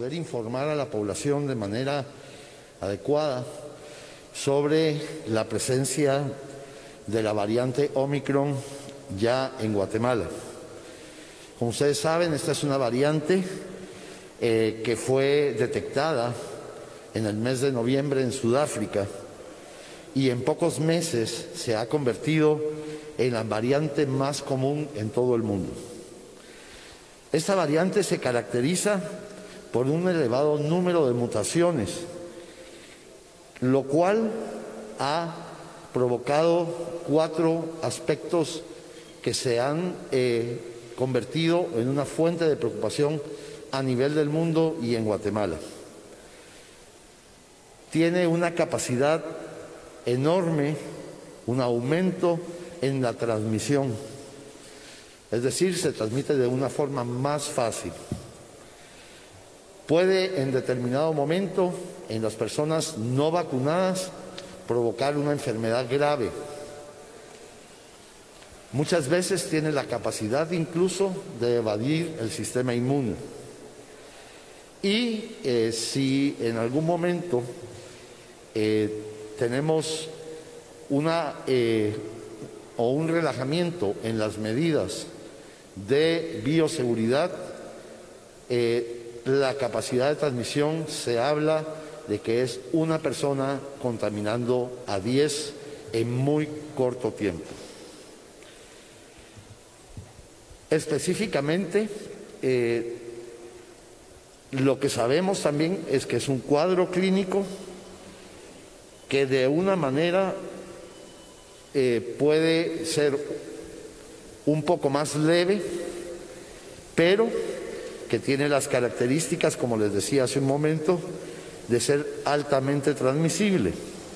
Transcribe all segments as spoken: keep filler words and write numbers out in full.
poder informar a la población de manera adecuada sobre la presencia de la variante Omicron ya en Guatemala. Como ustedes saben, esta es una variante eh, que fue detectada en el mes de noviembre en Sudáfrica y en pocos meses se ha convertido en la variante más común en todo el mundo. Esta variante se caracteriza por un elevado número de mutaciones, lo cual ha provocado cuatro aspectos que se han eh, convertido en una fuente de preocupación a nivel del mundo y en Guatemala. Tiene una capacidad enorme, un aumento en la transmisión, es decir, se transmite de una forma más fácil. Puede en determinado momento en las personas no vacunadas provocar una enfermedad grave. Muchas veces tiene la capacidad incluso de evadir el sistema inmune. Y eh, si en algún momento eh, tenemos una eh, o un relajamiento en las medidas de bioseguridad, eh, la capacidad de transmisión se habla de que es una persona contaminando a diez en muy corto tiempo. Específicamente, eh, lo que sabemos también es que es un cuadro clínico que de una manera eh, puede ser un poco más leve, pero que tiene las características, como les decía hace un momento, de ser altamente transmisible.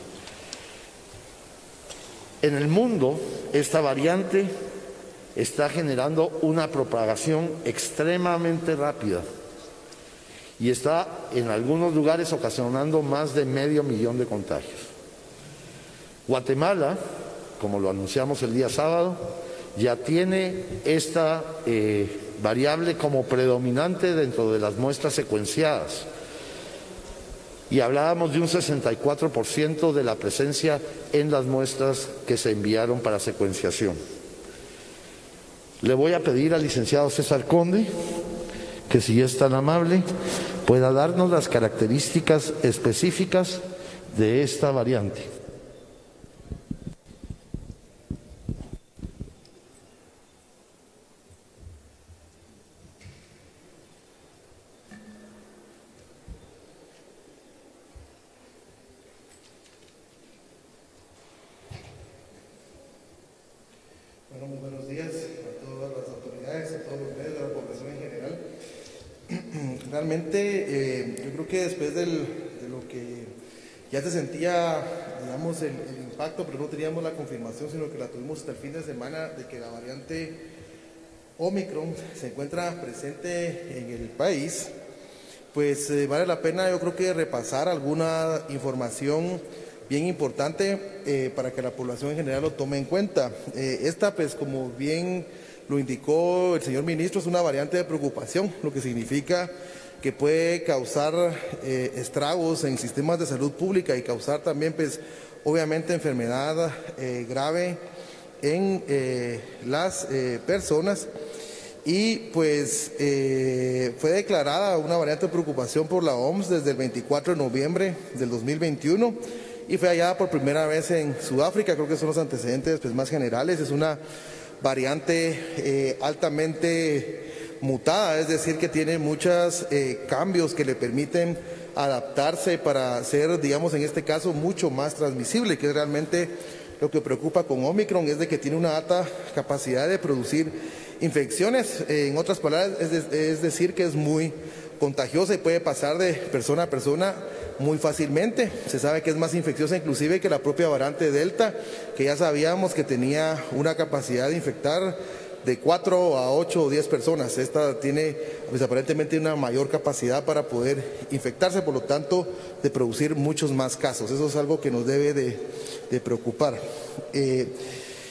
En el mundo, esta variante está generando una propagación extremadamente rápida y está en algunos lugares ocasionando más de medio millón de contagios. Guatemala, como lo anunciamos el día sábado, ya tiene esta eh, variable como predominante dentro de las muestras secuenciadas. Y hablábamos de un sesenta y cuatro por ciento de la presencia en las muestras que se enviaron para secuenciación. Le voy a pedir al licenciado César Conde que, si es tan amable, pueda darnos las características específicas de esta variante. Bueno, muy buenos días a todas las autoridades, a todos los medios, a la población en general. Realmente, eh, yo creo que después del, de lo que ya se sentía, digamos, el, el impacto, pero no teníamos la confirmación, sino que la tuvimos hasta el fin de semana, de que la variante Omicron se encuentra presente en el país, pues eh, vale la pena, yo creo que repasar alguna información bien importante eh, para que la población en general lo tome en cuenta. Eh, esta, pues, como bien lo indicó el señor ministro, es una variante de preocupación, lo que significa que puede causar eh, estragos en sistemas de salud pública y causar también, pues, obviamente, enfermedad eh, grave en eh, las eh, personas. Y pues eh, fue declarada una variante de preocupación por la O M S desde el veinticuatro de noviembre del dos mil veintiuno. Y fue hallada por primera vez en Sudáfrica. Creo que son los antecedentes, pues, más generales. Es una variante eh, altamente mutada, es decir, que tiene muchos eh, cambios que le permiten adaptarse para ser, digamos, en este caso, mucho más transmisible, que es realmente lo que preocupa con Omicron, es de que tiene una alta capacidad de producir infecciones. Eh, en otras palabras, es, de, es decir, que es muy contagiosa y puede pasar de persona a persona muy fácilmente. Se sabe que es más infecciosa inclusive que la propia variante Delta, que ya sabíamos que tenía una capacidad de infectar de cuatro a ocho o diez personas. Esta tiene, pues, aparentemente una mayor capacidad para poder infectarse, por lo tanto, de producir muchos más casos. Eso es algo que nos debe de, de preocupar. Eh,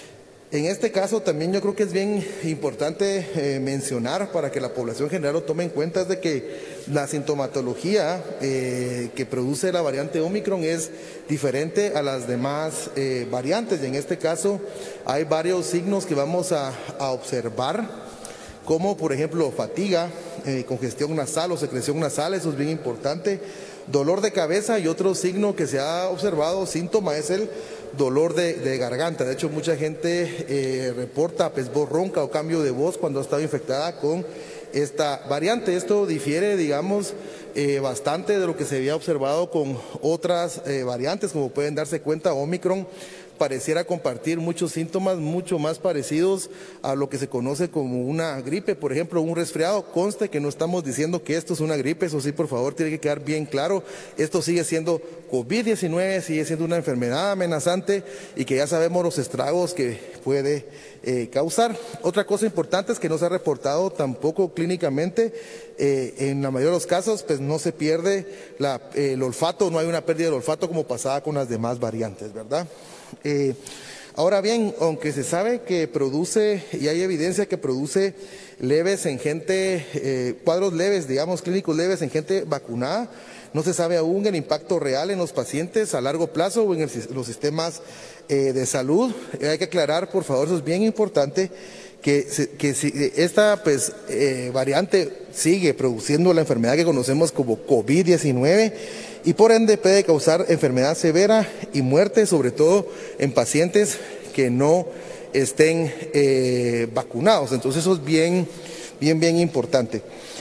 En este caso también yo creo que es bien importante eh, mencionar para que la población general lo tome en cuenta es de que la sintomatología eh, que produce la variante Omicron es diferente a las demás eh, variantes, y en este caso hay varios signos que vamos a, a observar, como por ejemplo fatiga, eh, congestión nasal o secreción nasal, eso es bien importante, dolor de cabeza, y otro signo que se ha observado, síntoma, es el dolor de, de garganta. De hecho, mucha gente eh, reporta pues, voz ronca o cambio de voz cuando ha estado infectada con esta variante. Esto difiere, digamos, eh, bastante de lo que se había observado con otras eh, variantes. Como pueden darse cuenta, Omicron pareciera compartir muchos síntomas mucho más parecidos a lo que se conoce como una gripe, por ejemplo, un resfriado. Conste que no estamos diciendo que esto es una gripe, eso sí, por favor, tiene que quedar bien claro. Esto sigue siendo COVID diecinueve, sigue siendo una enfermedad amenazante y que ya sabemos los estragos que puede eh, causar. Otra cosa importante es que no se ha reportado tampoco clínicamente, eh, en la mayoría de los casos, pues no se pierde la, eh, el olfato, no hay una pérdida del olfato como pasaba con las demás variantes, ¿verdad? Eh, ahora bien, aunque se sabe que produce, y hay evidencia que produce leves en gente, eh, cuadros leves, digamos clínicos leves en gente vacunada, no se sabe aún el impacto real en los pacientes a largo plazo o en el, los sistemas eh, de salud. Eh, hay que aclarar, por favor, eso es bien importante, que, que si esta pues, eh, variante sigue produciendo la enfermedad que conocemos como COVID diecinueve, y por ende puede causar enfermedad severa y muerte, sobre todo en pacientes que no estén eh, vacunados. Entonces eso es bien, bien, bien importante.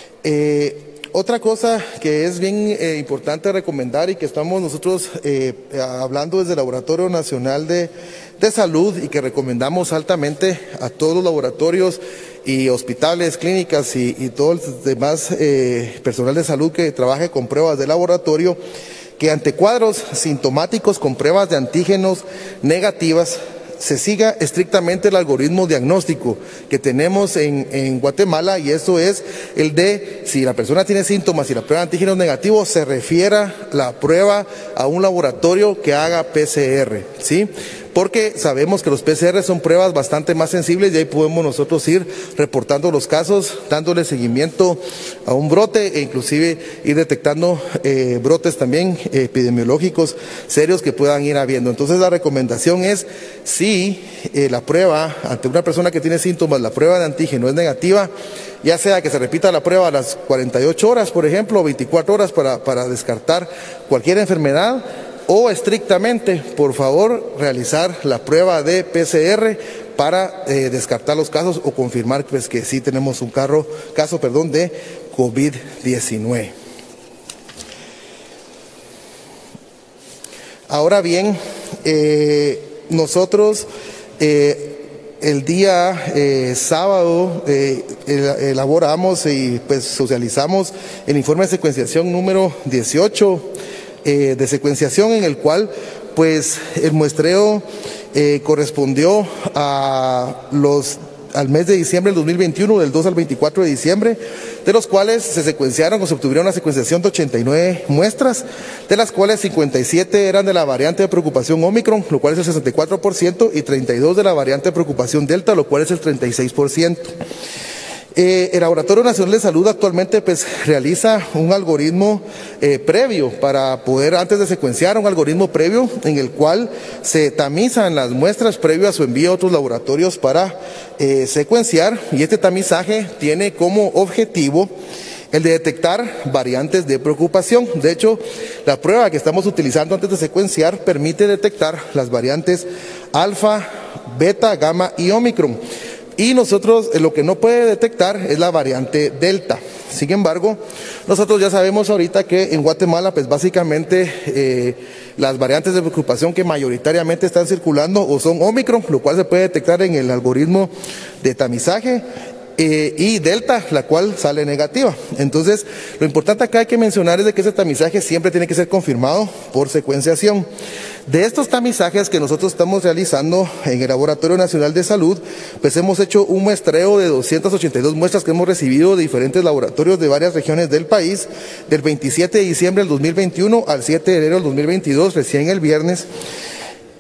Eh, otra cosa que es bien eh, importante recomendar y que estamos nosotros eh, hablando desde el Laboratorio Nacional de, de Salud y que recomendamos altamente a todos los laboratorios y hospitales, clínicas y, y todo el demás eh, personal de salud que trabaje con pruebas de laboratorio, que ante cuadros sintomáticos con pruebas de antígenos negativas se siga estrictamente el algoritmo diagnóstico que tenemos en, en Guatemala, y eso es el de, si la persona tiene síntomas y la prueba de antígenos negativos, se refiera la prueba a un laboratorio que haga P C R, ¿sí? Porque sabemos que los P C R son pruebas bastante más sensibles y ahí podemos nosotros ir reportando los casos, dándole seguimiento a un brote e inclusive ir detectando eh, brotes también eh, epidemiológicos serios que puedan ir habiendo. Entonces la recomendación es, si eh, la prueba ante una persona que tiene síntomas, la prueba de antígeno es negativa, ya sea que se repita la prueba a las cuarenta y ocho horas, por ejemplo, o veinticuatro horas para, para descartar cualquier enfermedad, o estrictamente, por favor, realizar la prueba de P C R para eh, descartar los casos o confirmar pues, que sí tenemos un carro, caso perdón, de COVID diecinueve. Ahora bien, eh, nosotros eh, el día eh, sábado eh, elaboramos y pues, socializamos el informe de secuenciación número dieciocho, Eh, de secuenciación, en el cual pues el muestreo eh, correspondió a los al mes de diciembre del dos mil veintiuno, del dos al veinticuatro de diciembre, de los cuales se secuenciaron o se obtuvieron una secuenciación de ochenta y nueve muestras, de las cuales cincuenta y siete eran de la variante de preocupación Omicron, lo cual es el sesenta y cuatro por ciento, y treinta y dos de la variante de preocupación Delta, lo cual es el treinta y seis por ciento. Eh, el Laboratorio Nacional de Salud actualmente pues, realiza un algoritmo eh, previo para poder, antes de secuenciar, un algoritmo previo en el cual se tamizan las muestras previo a su envío a otros laboratorios para eh, secuenciar, y este tamizaje tiene como objetivo el de detectar variantes de preocupación. De hecho, la prueba que estamos utilizando antes de secuenciar permite detectar las variantes alfa, beta, gamma y Omicron. Y nosotros eh, lo que no puede detectar es la variante Delta. Sin embargo, nosotros ya sabemos ahorita que en Guatemala, pues básicamente eh, las variantes de preocupación que mayoritariamente están circulando o son Omicron, lo cual se puede detectar en el algoritmo de tamizaje, eh, y Delta, la cual sale negativa. Entonces, lo importante acá hay que mencionar es de que ese tamizaje siempre tiene que ser confirmado por secuenciación. De estos tamizajes que nosotros estamos realizando en el Laboratorio Nacional de Salud, pues hemos hecho un muestreo de doscientas ochenta y dos muestras que hemos recibido de diferentes laboratorios de varias regiones del país, del veintisiete de diciembre del dos mil veintiuno al siete de enero del dos mil veintidós, recién el viernes.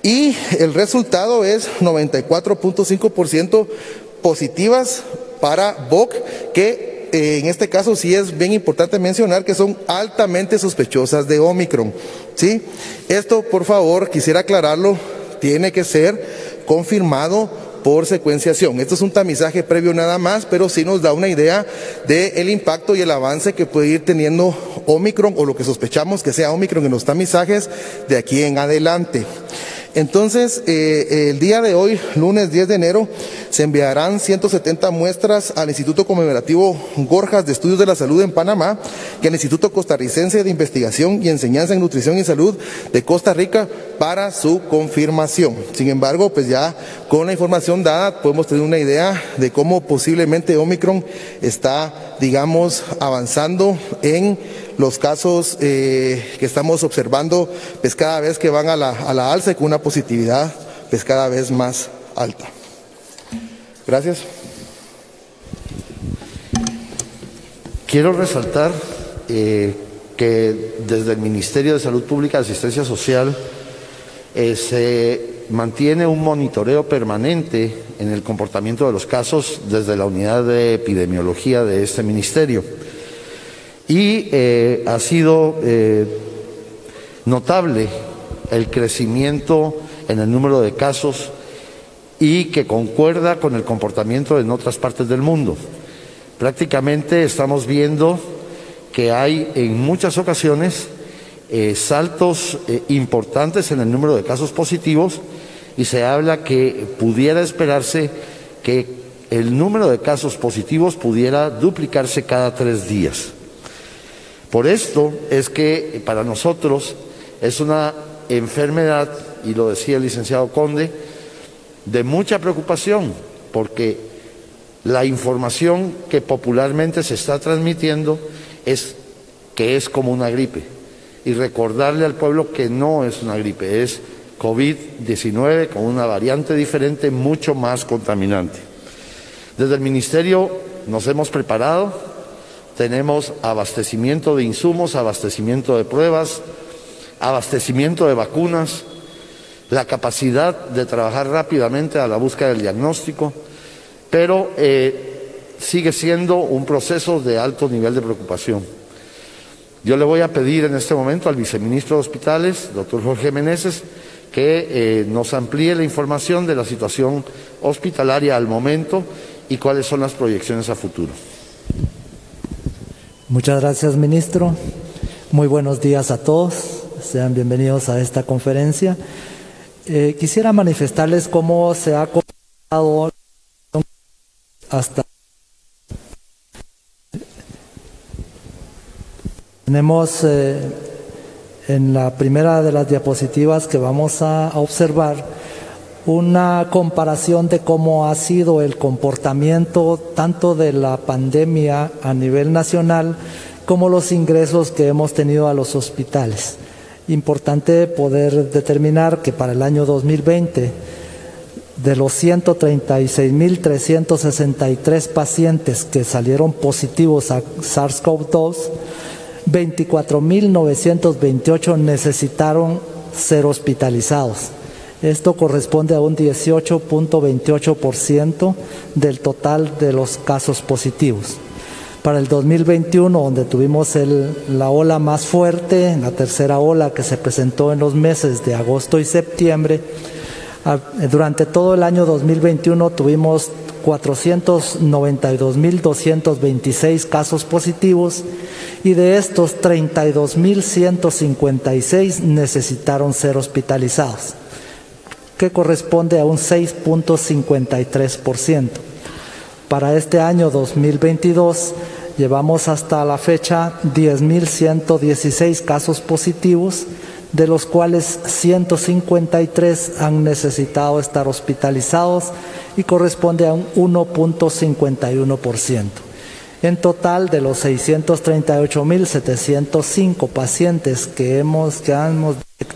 y el resultado es noventa y cuatro punto cinco por ciento positivas para B O C, que eh, en este caso sí es bien importante mencionar que son altamente sospechosas de Omicron, ¿sí? Esto, por favor, quisiera aclararlo, tiene que ser confirmado por secuenciación. Esto es un tamizaje previo nada más, pero sí nos da una idea del impacto y el avance que puede ir teniendo Omicron, o lo que sospechamos que sea Omicron en los tamizajes de aquí en adelante. Entonces, eh, el día de hoy, lunes diez de enero, se enviarán ciento setenta muestras al Instituto Conmemorativo Gorjas de Estudios de la Salud en Panamá y al Instituto Costarricense de Investigación y Enseñanza en Nutrición y Salud de Costa Rica para su confirmación. Sin embargo, pues ya con la información dada podemos tener una idea de cómo posiblemente Omicron está, digamos, avanzando en los casos eh, que estamos observando, pues cada vez que van a la, a la alza y con una positividad pues cada vez más alta. Gracias. Quiero resaltar eh, que desde el Ministerio de Salud Pública y Asistencia Social eh, se mantiene un monitoreo permanente en el comportamiento de los casos desde la unidad de epidemiología de este ministerio. Y eh, ha sido eh, notable el crecimiento en el número de casos y que concuerda con el comportamiento en otras partes del mundo. Prácticamente estamos viendo que hay en muchas ocasiones eh, saltos eh, importantes en el número de casos positivos, y se habla que pudiera esperarse que el número de casos positivos pudiera duplicarse cada tres días. Por esto es que para nosotros es una enfermedad, y lo decía el licenciado Conde, de mucha preocupación, porque la información que popularmente se está transmitiendo es que es como una gripe, y recordarle al pueblo que no es una gripe, es COVID diecinueve con una variante diferente mucho más contaminante. Desde el Ministerio nos hemos preparado. Tenemos abastecimiento de insumos, abastecimiento de pruebas, abastecimiento de vacunas, la capacidad de trabajar rápidamente a la búsqueda del diagnóstico, pero eh, sigue siendo un proceso de alto nivel de preocupación. Yo le voy a pedir en este momento al viceministro de Hospitales, doctor Jorge Meneses, que eh, nos amplíe la información de la situación hospitalaria al momento y cuáles son las proyecciones a futuro. Muchas gracias, ministro. Muy buenos días a todos. Sean bienvenidos a esta conferencia. Eh, quisiera manifestarles cómo se ha comportado hasta... Tenemos eh, en la primera de las diapositivas que vamos a, a observar una comparación de cómo ha sido el comportamiento tanto de la pandemia a nivel nacional como los ingresos que hemos tenido a los hospitales. Importante poder determinar que para el año dos mil veinte, de los ciento treinta y seis mil trescientos sesenta y tres pacientes que salieron positivos a SARS CoV dos, veinticuatro mil novecientos veintiocho necesitaron ser hospitalizados. Esto corresponde a un dieciocho punto veintiocho por ciento del total de los casos positivos. Para el dos mil veintiuno, donde tuvimos el, la ola más fuerte, la tercera ola que se presentó en los meses de agosto y septiembre, a, durante todo el año dos mil veintiuno tuvimos cuatrocientos noventa y dos mil doscientos veintiséis casos positivos, y de estos treinta y dos mil ciento cincuenta y seis necesitaron ser hospitalizados, que corresponde a un seis punto cincuenta y tres por ciento. Para este año dos mil veintidós llevamos hasta la fecha diez mil ciento dieciséis casos positivos, de los cuales ciento cincuenta y tres han necesitado estar hospitalizados y corresponde a un uno punto cincuenta y uno por ciento. En total, de los seiscientos treinta y ocho mil setecientos cinco pacientes que hemos, que hemos detectado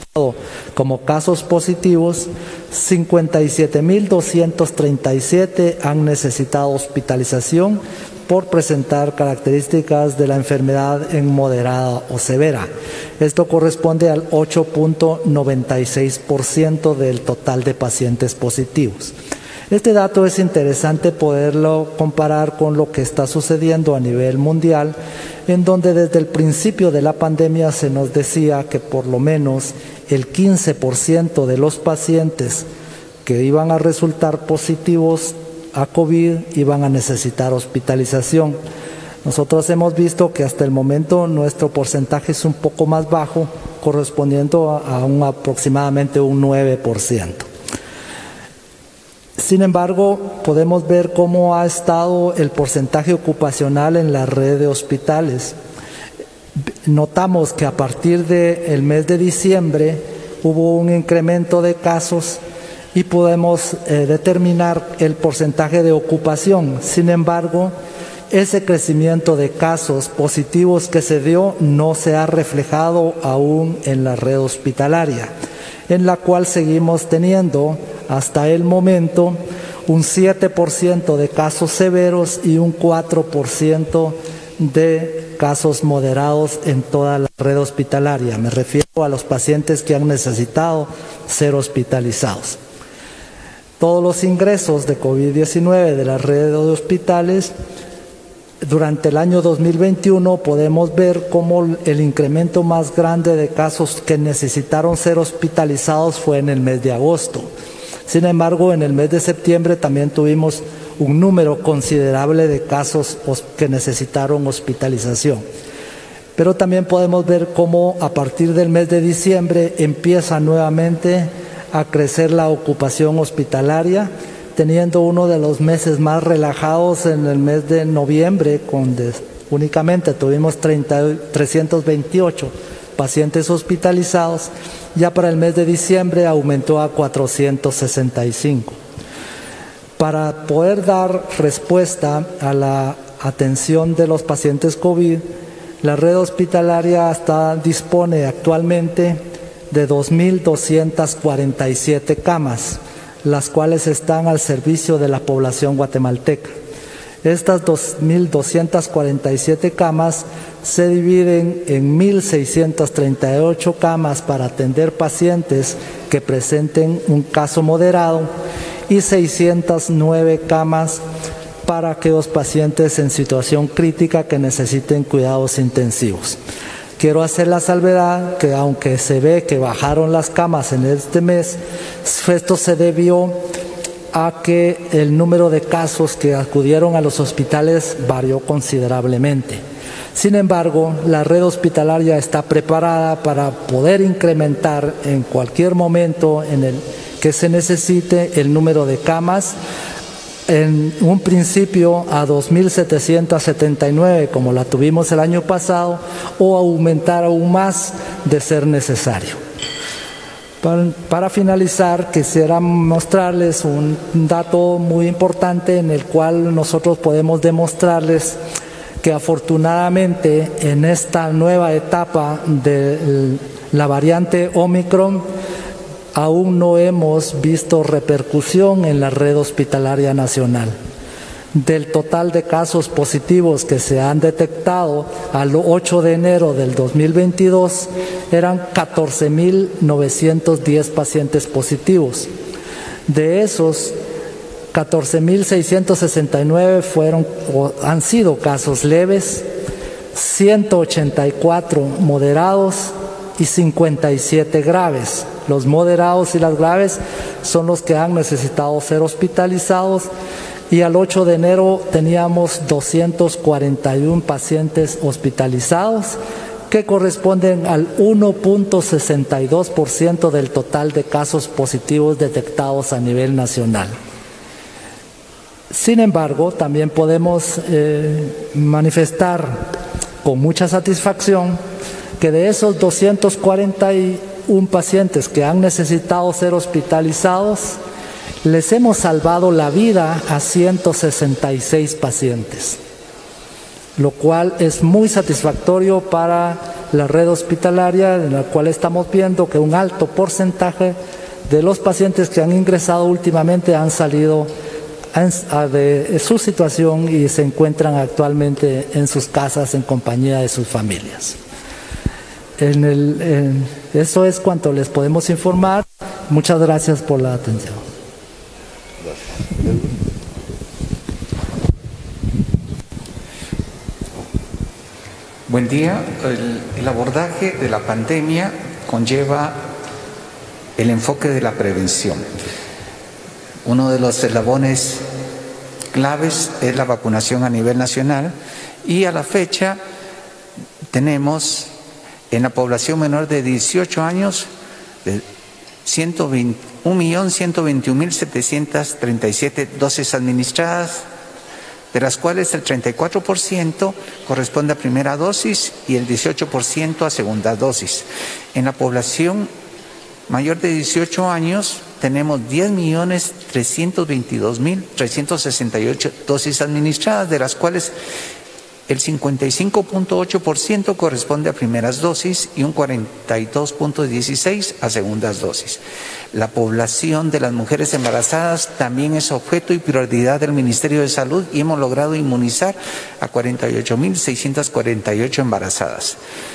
registrado como casos positivos, cincuenta y siete mil doscientos treinta y siete han necesitado hospitalización por presentar características de la enfermedad en moderada o severa. Esto corresponde al ocho punto noventa y seis por ciento del total de pacientes positivos. Este dato es interesante poderlo comparar con lo que está sucediendo a nivel mundial, en donde desde el principio de la pandemia se nos decía que por lo menos el quince por ciento de los pacientes que iban a resultar positivos a COVID iban a necesitar hospitalización. Nosotros hemos visto que hasta el momento nuestro porcentaje es un poco más bajo, correspondiendo a, a un aproximadamente un nueve por ciento. Sin embargo, podemos ver cómo ha estado el porcentaje ocupacional en la red de hospitales. Notamos que a partir del mes de diciembre hubo un incremento de casos y podemos eh, determinar el porcentaje de ocupación. Sin embargo, ese crecimiento de casos positivos que se dio no se ha reflejado aún en la red hospitalaria, en la cual seguimos teniendo hasta el momento un siete por ciento de casos severos y un cuatro por ciento de casos moderados en toda la red hospitalaria. Me refiero a los pacientes que han necesitado ser hospitalizados. Todos los ingresos de COVID diecinueve de la red de hospitales durante el año dos mil veintiuno podemos ver cómo el incremento más grande de casos que necesitaron ser hospitalizados fue en el mes de agosto. Sin embargo, en el mes de septiembre también tuvimos un número considerable de casos que necesitaron hospitalización. Pero también podemos ver cómo a partir del mes de diciembre empieza nuevamente a crecer la ocupación hospitalaria, teniendo uno de los meses más relajados en el mes de noviembre, donde únicamente tuvimos trescientos veintiocho pacientes hospitalizados. Ya para el mes de diciembre aumentó a cuatrocientos sesenta y cinco. Para poder dar respuesta a la atención de los pacientes COVID, la red hospitalaria está, dispone actualmente de dos mil doscientas cuarenta y siete camas, las cuales están al servicio de la población guatemalteca. Estas dos mil doscientas cuarenta y siete camas se dividen en mil seiscientas treinta y ocho camas para atender pacientes que presenten un caso moderado y seiscientas nueve camas para aquellos pacientes en situación crítica que necesiten cuidados intensivos. Quiero hacer la salvedad que aunque se ve que bajaron las camas en este mes, esto se debió a que el número de casos que acudieron a los hospitales varió considerablemente. Sin embargo, la red hospitalaria está preparada para poder incrementar en cualquier momento en el que se necesite el número de camas, en un principio a dos mil setecientas setenta y nueve, como la tuvimos el año pasado, o aumentar aún más de ser necesario. Para, para finalizar, quisiera mostrarles un dato muy importante en el cual nosotros podemos demostrarles que afortunadamente en esta nueva etapa de la variante Omicron aún no hemos visto repercusión en la red hospitalaria nacional. Del total de casos positivos que se han detectado al ocho de enero del dos mil veintidós, eran catorce mil novecientos diez pacientes positivos. De esos, catorce mil seiscientos sesenta y nueve fueron o han sido casos leves, ciento ochenta y cuatro moderados y cincuenta y siete graves. Los moderados y las graves son los que han necesitado ser hospitalizados, y al ocho de enero teníamos doscientos cuarenta y uno pacientes hospitalizados, que corresponden al uno punto sesenta y dos por ciento del total de casos positivos detectados a nivel nacional. Sin embargo, también podemos eh, manifestar con mucha satisfacción que de esos doscientos cuarenta y uno pacientes que han necesitado ser hospitalizados, les hemos salvado la vida a ciento sesenta y seis pacientes. lo cual es muy satisfactorio para la red hospitalaria, en la cual estamos viendo que un alto porcentaje de los pacientes que han ingresado últimamente han salido de su situación y se encuentran actualmente en sus casas en compañía de sus familias. En el, en, eso es cuanto les podemos informar. Muchas gracias por la atención. Buen día. El, el abordaje de la pandemia conlleva el enfoque de la prevención. Uno de los eslabones claves es la vacunación a nivel nacional y a la fecha tenemos en la población menor de dieciocho años de un millón ciento veintiún mil setecientas treinta y siete dosis administradas, de las cuales el treinta y cuatro por ciento corresponde a primera dosis y el dieciocho por ciento a segunda dosis. En la población mayor de dieciocho años tenemos diez millones trescientos veintidós mil trescientas sesenta y ocho dosis administradas, de las cuales el cincuenta y cinco punto ocho por ciento corresponde a primeras dosis y un cuarenta y dos punto dieciséis por ciento a segundas dosis. La población de las mujeres embarazadas también es objeto y prioridad del Ministerio de Salud y hemos logrado inmunizar a cuarenta y ocho mil seiscientas cuarenta y ocho embarazadas.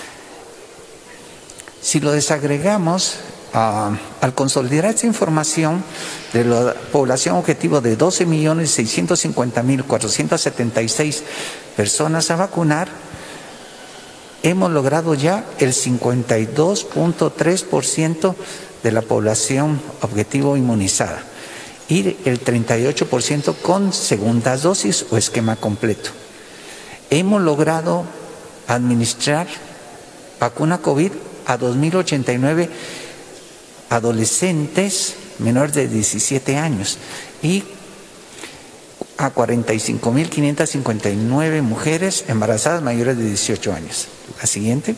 Si lo desagregamos, Uh, al consolidar esta información de la población objetivo de doce millones seiscientos cincuenta mil cuatrocientas setenta y seis personas a vacunar, hemos logrado ya el cincuenta y dos punto tres por ciento de la población objetivo inmunizada y el treinta y ocho por ciento con segundas dosis o esquema completo. Hemos logrado administrar vacuna COVID a dos mil ochenta y nueve adolescentes menores de diecisiete años y a cuarenta y cinco mil quinientas cincuenta y nueve mujeres embarazadas mayores de dieciocho años. La siguiente.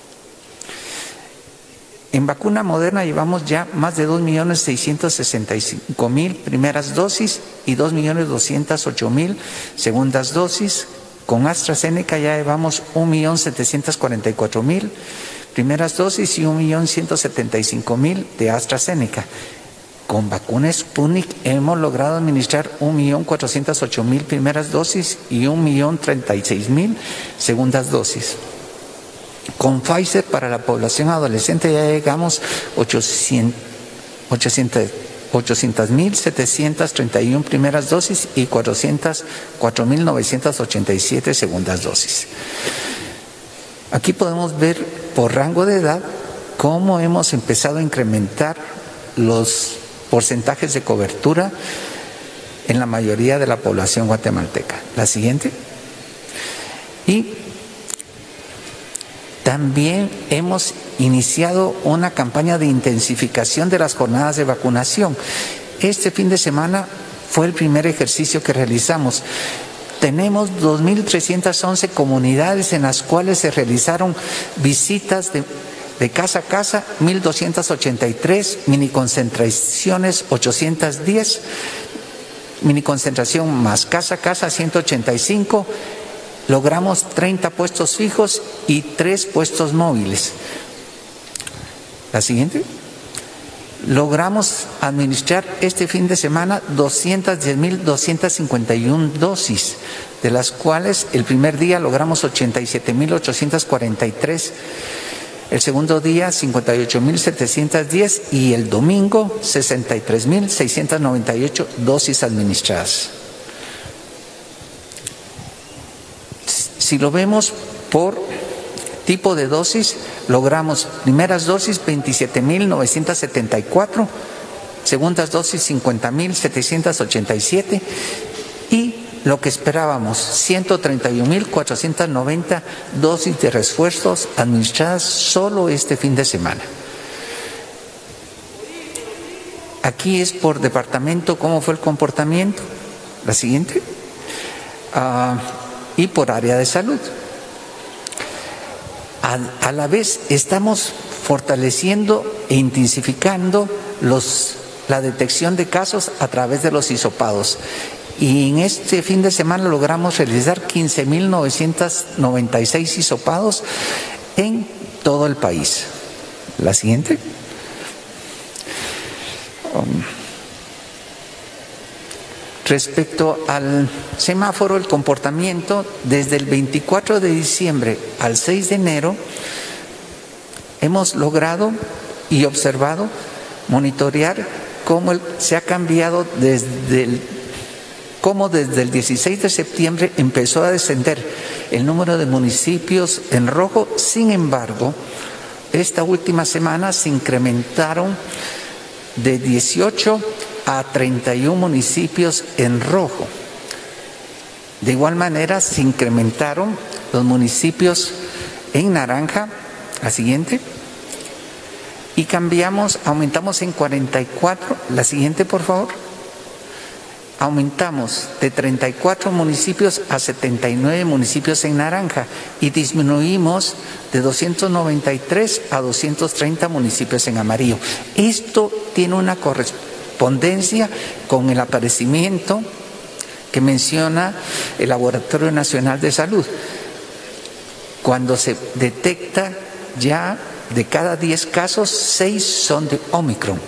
En vacuna Moderna llevamos ya más de dos millones seiscientos sesenta y cinco mil primeras dosis y dos millones doscientos ocho mil segundas dosis. Con AstraZeneca ya llevamos un millón setecientos cuarenta y cuatro mil primeras dosis y un millón ciento setenta y cinco mil de AstraZeneca. Con vacuna Sputnik hemos logrado administrar un millón cuatrocientos ocho mil primeras dosis y un millón treinta y seis mil segundas dosis. Con Pfizer para la población adolescente ya llegamos a ochocientos mil setecientas treinta y una primeras dosis y cuatrocientos cuatro mil novecientas ochenta y siete segundas dosis. Aquí podemos ver por rango de edad cómo hemos empezado a incrementar los porcentajes de cobertura en la mayoría de la población guatemalteca. La siguiente. Y también hemos iniciado una campaña de intensificación de las jornadas de vacunación. Este fin de semana fue el primer ejercicio que realizamos. Tenemos dos mil trescientas once comunidades en las cuales se realizaron visitas de, de casa a casa, mil doscientas ochenta y tres, miniconcentraciones ochocientos diez, miniconcentración más casa a casa ciento ochenta y cinco, logramos treinta puestos fijos y tres puestos móviles. La siguiente. Logramos administrar este fin de semana doscientas diez mil doscientas cincuenta y una dosis, de las cuales el primer día logramos ochenta y siete mil ochocientas cuarenta y tres, el segundo día cincuenta y ocho mil setecientos diez y el domingo sesenta y tres mil seiscientas noventa y ocho dosis administradas. Si lo vemos por tipo de dosis, logramos primeras dosis veintisiete mil novecientas setenta y cuatro, segundas dosis cincuenta mil setecientos ochenta y siete y lo que esperábamos, ciento treinta y un mil cuatrocientas noventa dosis de refuerzos administradas solo este fin de semana. Aquí es por departamento cómo fue el comportamiento. La siguiente. Uh, y por área de salud. A, a la vez estamos fortaleciendo e intensificando los, la detección de casos a través de los hisopados. y en este fin de semana logramos realizar quince mil novecientos noventa y seis hisopados en todo el país. La siguiente. Um, respecto al semáforo, el comportamiento, desde el veinticuatro de diciembre al seis de enero, hemos logrado y observado, monitorear cómo el, se ha cambiado desde el, cómo desde el dieciséis de septiembre empezó a descender el número de municipios en rojo. Sin embargo, esta última semana se incrementaron de dieciocho a treinta y uno municipios en rojo. De igual manera, se incrementaron los municipios en naranja. La siguiente. Y cambiamos, aumentamos en cuarenta y cuatro. La siguiente, por favor. Aumentamos de treinta y cuatro municipios a setenta y nueve municipios en naranja y disminuimos de doscientos noventa y tres a doscientos treinta municipios en amarillo. Esto tiene una correspondencia con el aparecimiento que menciona el Laboratorio Nacional de Salud. Cuando se detecta ya de cada diez casos, seis son de Omicron.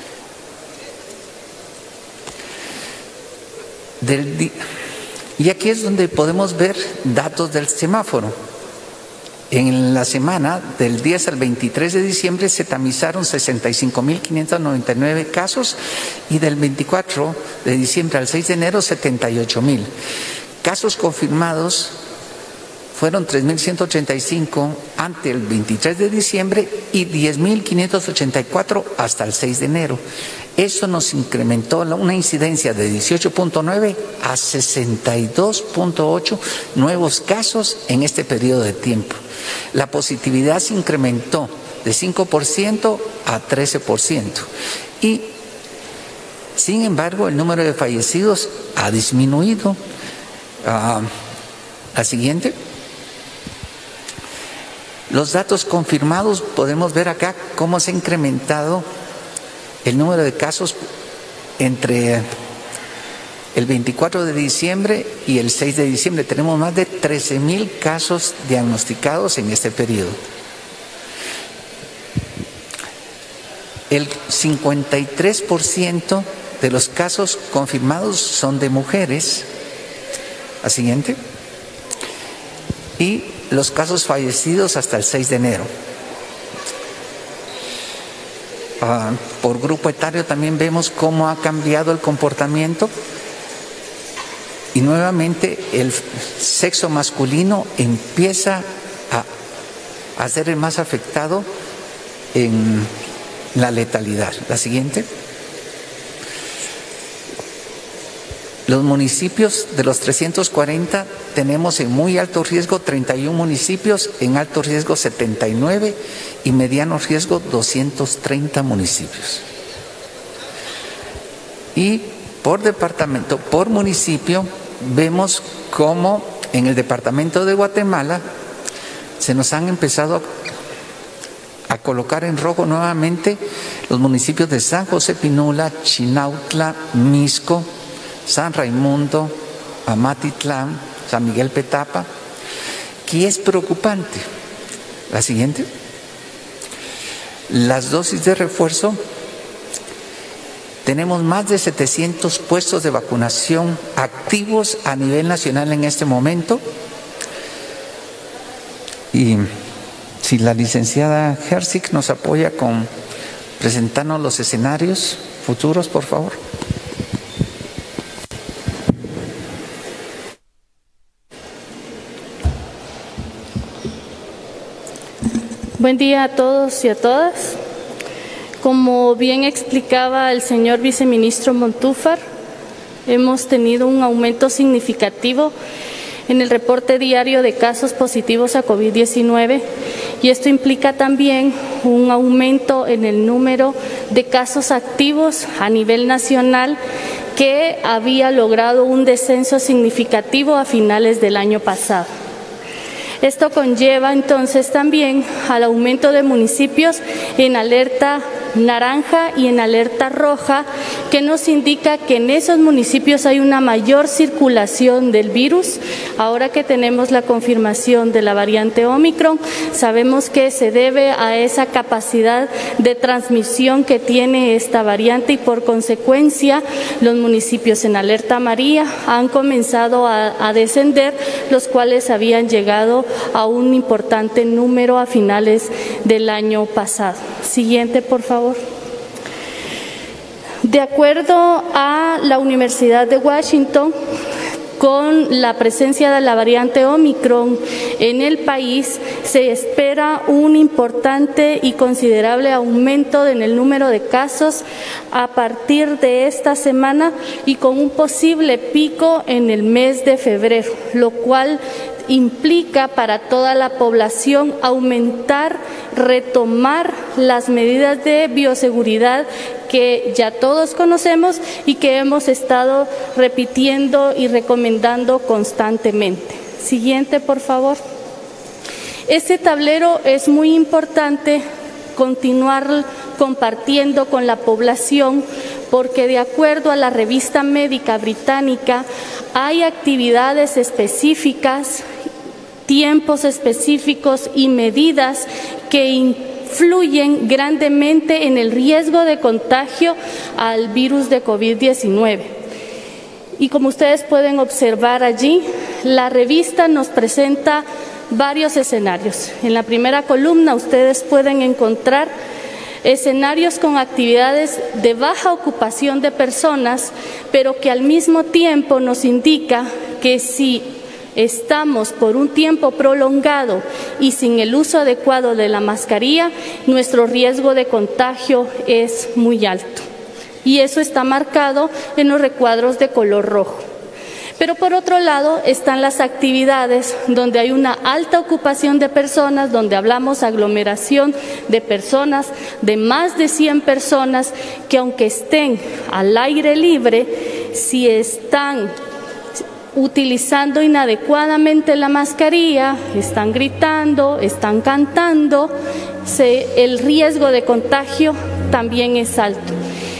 Del, y aquí es donde podemos ver datos del semáforo. En la semana del diez al veintitrés de diciembre se tamizaron sesenta y cinco mil quinientos noventa y nueve casos y del veinticuatro de diciembre al seis de enero setenta y ocho mil. Casos confirmados fueron tres mil ciento ochenta y cinco ante el veintitrés de diciembre y diez mil quinientos ochenta y cuatro hasta el seis de enero. Eso nos incrementó una incidencia de dieciocho punto nueve a sesenta y dos punto ocho nuevos casos en este periodo de tiempo. La positividad se incrementó de cinco por ciento a trece por ciento. Y, sin embargo, el número de fallecidos ha disminuido. Uh, la siguiente. Los datos confirmados, podemos ver acá cómo se ha incrementado el número de casos entre el veinticuatro de diciembre y el seis de diciembre. Tenemos más de trece mil casos diagnosticados en este periodo. El cincuenta y tres por ciento de los casos confirmados son de mujeres. La siguiente. Y los casos fallecidos hasta el seis de enero. Uh, por grupo etario también vemos cómo ha cambiado el comportamiento y nuevamente el sexo masculino empieza a, a ser el más afectado en la letalidad. La siguiente. Los municipios de los trescientos cuarenta tenemos en muy alto riesgo treinta y uno municipios, en alto riesgo setenta y nueve y mediano riesgo doscientos treinta municipios. Y por departamento, por municipio, vemos cómo en el departamento de Guatemala se nos han empezado a, a colocar en rojo nuevamente los municipios de San José Pinula, Chinautla, Misco, San Raimundo, Amatitlán, San Miguel Petapa, que es preocupante. La siguiente. Las dosis de refuerzo. Tenemos más de setecientos puestos de vacunación activos a nivel nacional en este momento. Y si la licenciada Herzig nos apoya con presentarnos los escenarios futuros, por favor. Buen día a todos y a todas. Como bien explicaba el señor viceministro Montúfar, hemos tenido un aumento significativo en el reporte diario de casos positivos a COVID diecinueve y esto implica también un aumento en el número de casos activos a nivel nacional que había logrado un descenso significativo a finales del año pasado. Esto conlleva entonces también al aumento de municipios en alerta naranja y en alerta roja, que nos indica que en esos municipios hay una mayor circulación del virus. Ahora que tenemos la confirmación de la variante Omicron, sabemos que se debe a esa capacidad de transmisión que tiene esta variante y por consecuencia los municipios en alerta amarilla han comenzado a, a descender, los cuales habían llegado a un importante número a finales del año pasado. Siguiente, por favor. De acuerdo a la Universidad de Washington, con la presencia de la variante Omicron en el país, se espera un importante y considerable aumento en el número de casos a partir de esta semana y con un posible pico en el mes de febrero, lo cual implica para toda la población aumentar, retomar las medidas de bioseguridad que ya todos conocemos y que hemos estado repitiendo y recomendando constantemente. Siguiente, por favor. Este tablero es muy importante continuar compartiendo con la población porque de acuerdo a la revista médica británica hay actividades específicas, tiempos específicos y medidas que influyen grandemente en el riesgo de contagio al virus de COVID diecinueve. Y como ustedes pueden observar allí, la revista nos presenta varios escenarios. En la primera columna ustedes pueden encontrar escenarios con actividades de baja ocupación de personas, pero que al mismo tiempo nos indica que si estamos por un tiempo prolongado y sin el uso adecuado de la mascarilla, nuestro riesgo de contagio es muy alto. Y eso está marcado en los recuadros de color rojo. Pero por otro lado están las actividades donde hay una alta ocupación de personas, donde hablamos aglomeración de personas, de más de cien personas, que aunque estén al aire libre, si están utilizando inadecuadamente la mascarilla, están gritando, están cantando, se, el riesgo de contagio también es alto.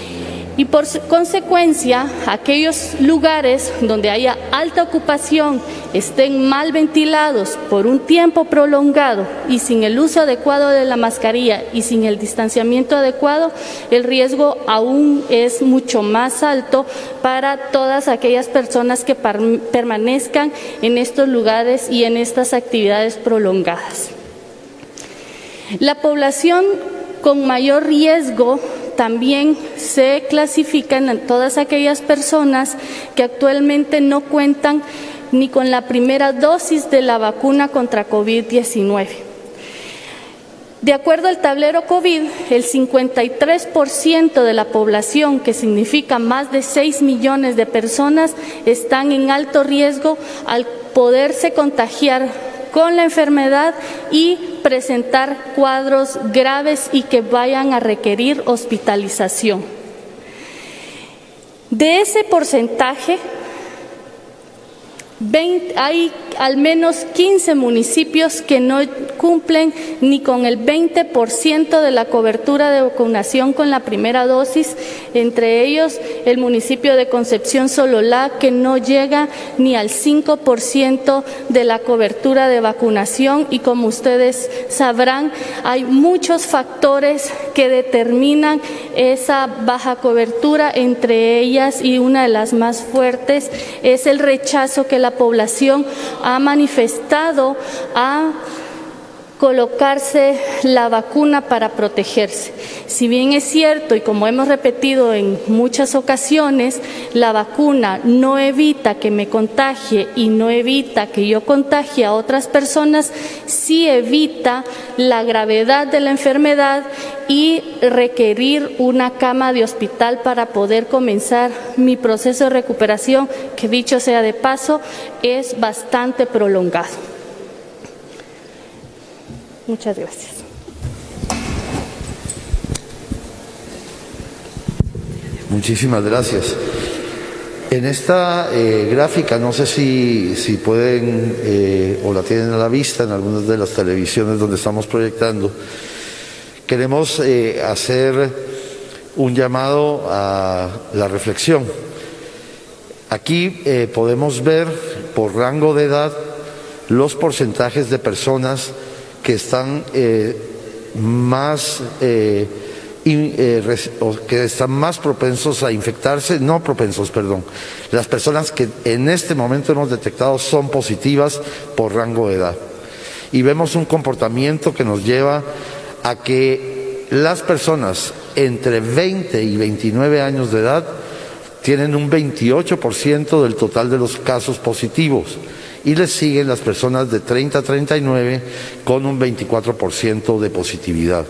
Y por consecuencia, aquellos lugares donde haya alta ocupación, estén mal ventilados por un tiempo prolongado y sin el uso adecuado de la mascarilla y sin el distanciamiento adecuado, el riesgo aún es mucho más alto para todas aquellas personas que permanezcan en estos lugares y en estas actividades prolongadas. La población con mayor riesgo también se clasifican en todas aquellas personas que actualmente no cuentan ni con la primera dosis de la vacuna contra COVID diecinueve. De acuerdo al tablero COVID, el cincuenta y tres por ciento de la población, que significa más de seis millones de personas, están en alto riesgo al poderse contagiar con la enfermedad y presentar cuadros graves y que vayan a requerir hospitalización. De ese porcentaje, veinte, hay al menos quince municipios que no cumplen ni con el veinte por ciento de la cobertura de vacunación con la primera dosis, entre ellos el municipio de Concepción Sololá, que no llega ni al cinco por ciento de la cobertura de vacunación, y como ustedes sabrán, hay muchos factores que determinan esa baja cobertura, entre ellas, y una de las más fuertes, es el rechazo que la población ha manifestado a colocarse la vacuna para protegerse. Si bien es cierto, y como hemos repetido en muchas ocasiones, la vacuna no evita que me contagie y no evita que yo contagie a otras personas, sí evita la gravedad de la enfermedad y requerir una cama de hospital para poder comenzar mi proceso de recuperación, que dicho sea de paso, es bastante prolongado. Muchas gracias. Muchísimas gracias. En esta eh, gráfica, no sé si, si pueden eh, o la tienen a la vista en algunas de las televisiones donde estamos proyectando, queremos eh, hacer un llamado a la reflexión. Aquí eh, podemos ver por rango de edad los porcentajes de personas que están eh, más eh, in, eh, res, o que están más propensos a infectarse, no propensos, perdón. Las personas que en este momento hemos detectado son positivas por rango de edad. Y vemos un comportamiento que nos lleva a que las personas entre veinte y veintinueve años de edad tienen un veintiocho por ciento del total de los casos positivos y les siguen las personas de treinta a treinta y nueve con un veinticuatro por ciento de positividad.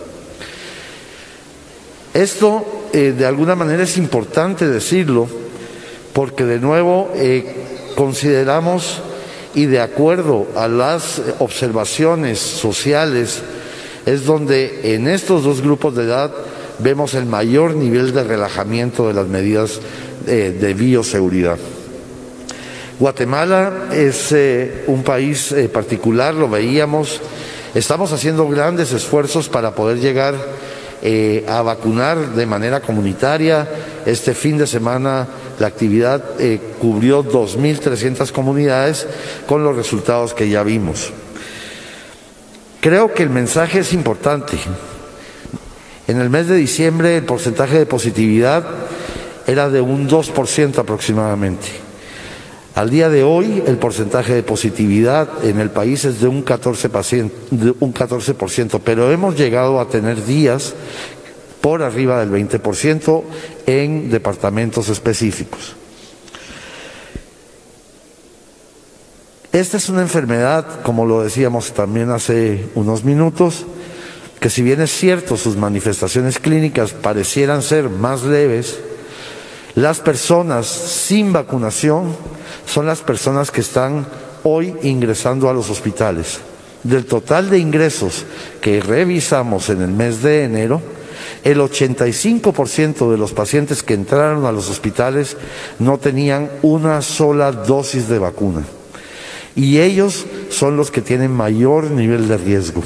Esto eh, de alguna manera es importante decirlo porque de nuevo eh, consideramos y de acuerdo a las observaciones sociales es donde en estos dos grupos de edad vemos el mayor nivel de relajamiento de las medidas eh, de bioseguridad. Guatemala es eh, un país eh, particular, lo veíamos, estamos haciendo grandes esfuerzos para poder llegar eh, a vacunar de manera comunitaria. Este fin de semana la actividad eh, cubrió dos mil trescientas comunidades con los resultados que ya vimos. Creo que el mensaje es importante. En el mes de diciembre el porcentaje de positividad era de un dos por ciento aproximadamente. Al día de hoy el porcentaje de positividad en el país es de un catorce por ciento, pero hemos llegado a tener días por arriba del veinte por ciento en departamentos específicos. Esta es una enfermedad, como lo decíamos también hace unos minutos, que si bien es cierto sus manifestaciones clínicas parecieran ser más leves, las personas sin vacunación son las personas que están hoy ingresando a los hospitales. Del total de ingresos que revisamos en el mes de enero, el ochenta y cinco por ciento de los pacientes que entraron a los hospitales no tenían una sola dosis de vacuna. Y ellos son los que tienen mayor nivel de riesgo.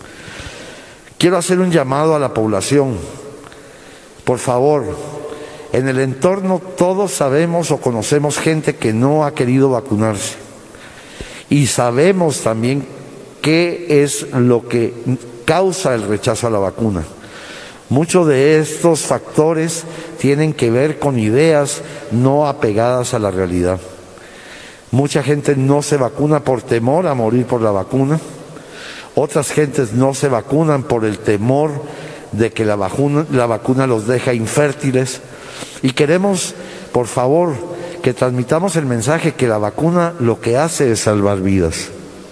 Quiero hacer un llamado a la población. Por favor, en el entorno todos sabemos o conocemos gente que no ha querido vacunarse. Y sabemos también qué es lo que causa el rechazo a la vacuna. Muchos de estos factores tienen que ver con ideas no apegadas a la realidad. Mucha gente no se vacuna por temor a morir por la vacuna. Otras gentes no se vacunan por el temor de que la vacuna, la vacuna los deja infértiles. Y queremos, por favor, que transmitamos el mensaje que la vacuna lo que hace es salvar vidas.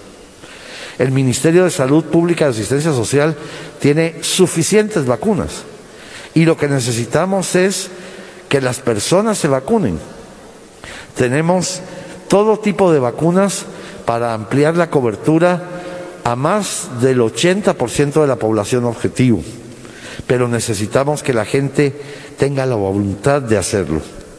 El Ministerio de Salud Pública y Asistencia Social tiene suficientes vacunas y lo que necesitamos es que las personas se vacunen. Tenemos todo tipo de vacunas para ampliar la cobertura a más del ochenta por ciento de la población objetivo, pero necesitamos que la gente tenga la voluntad de hacerlo.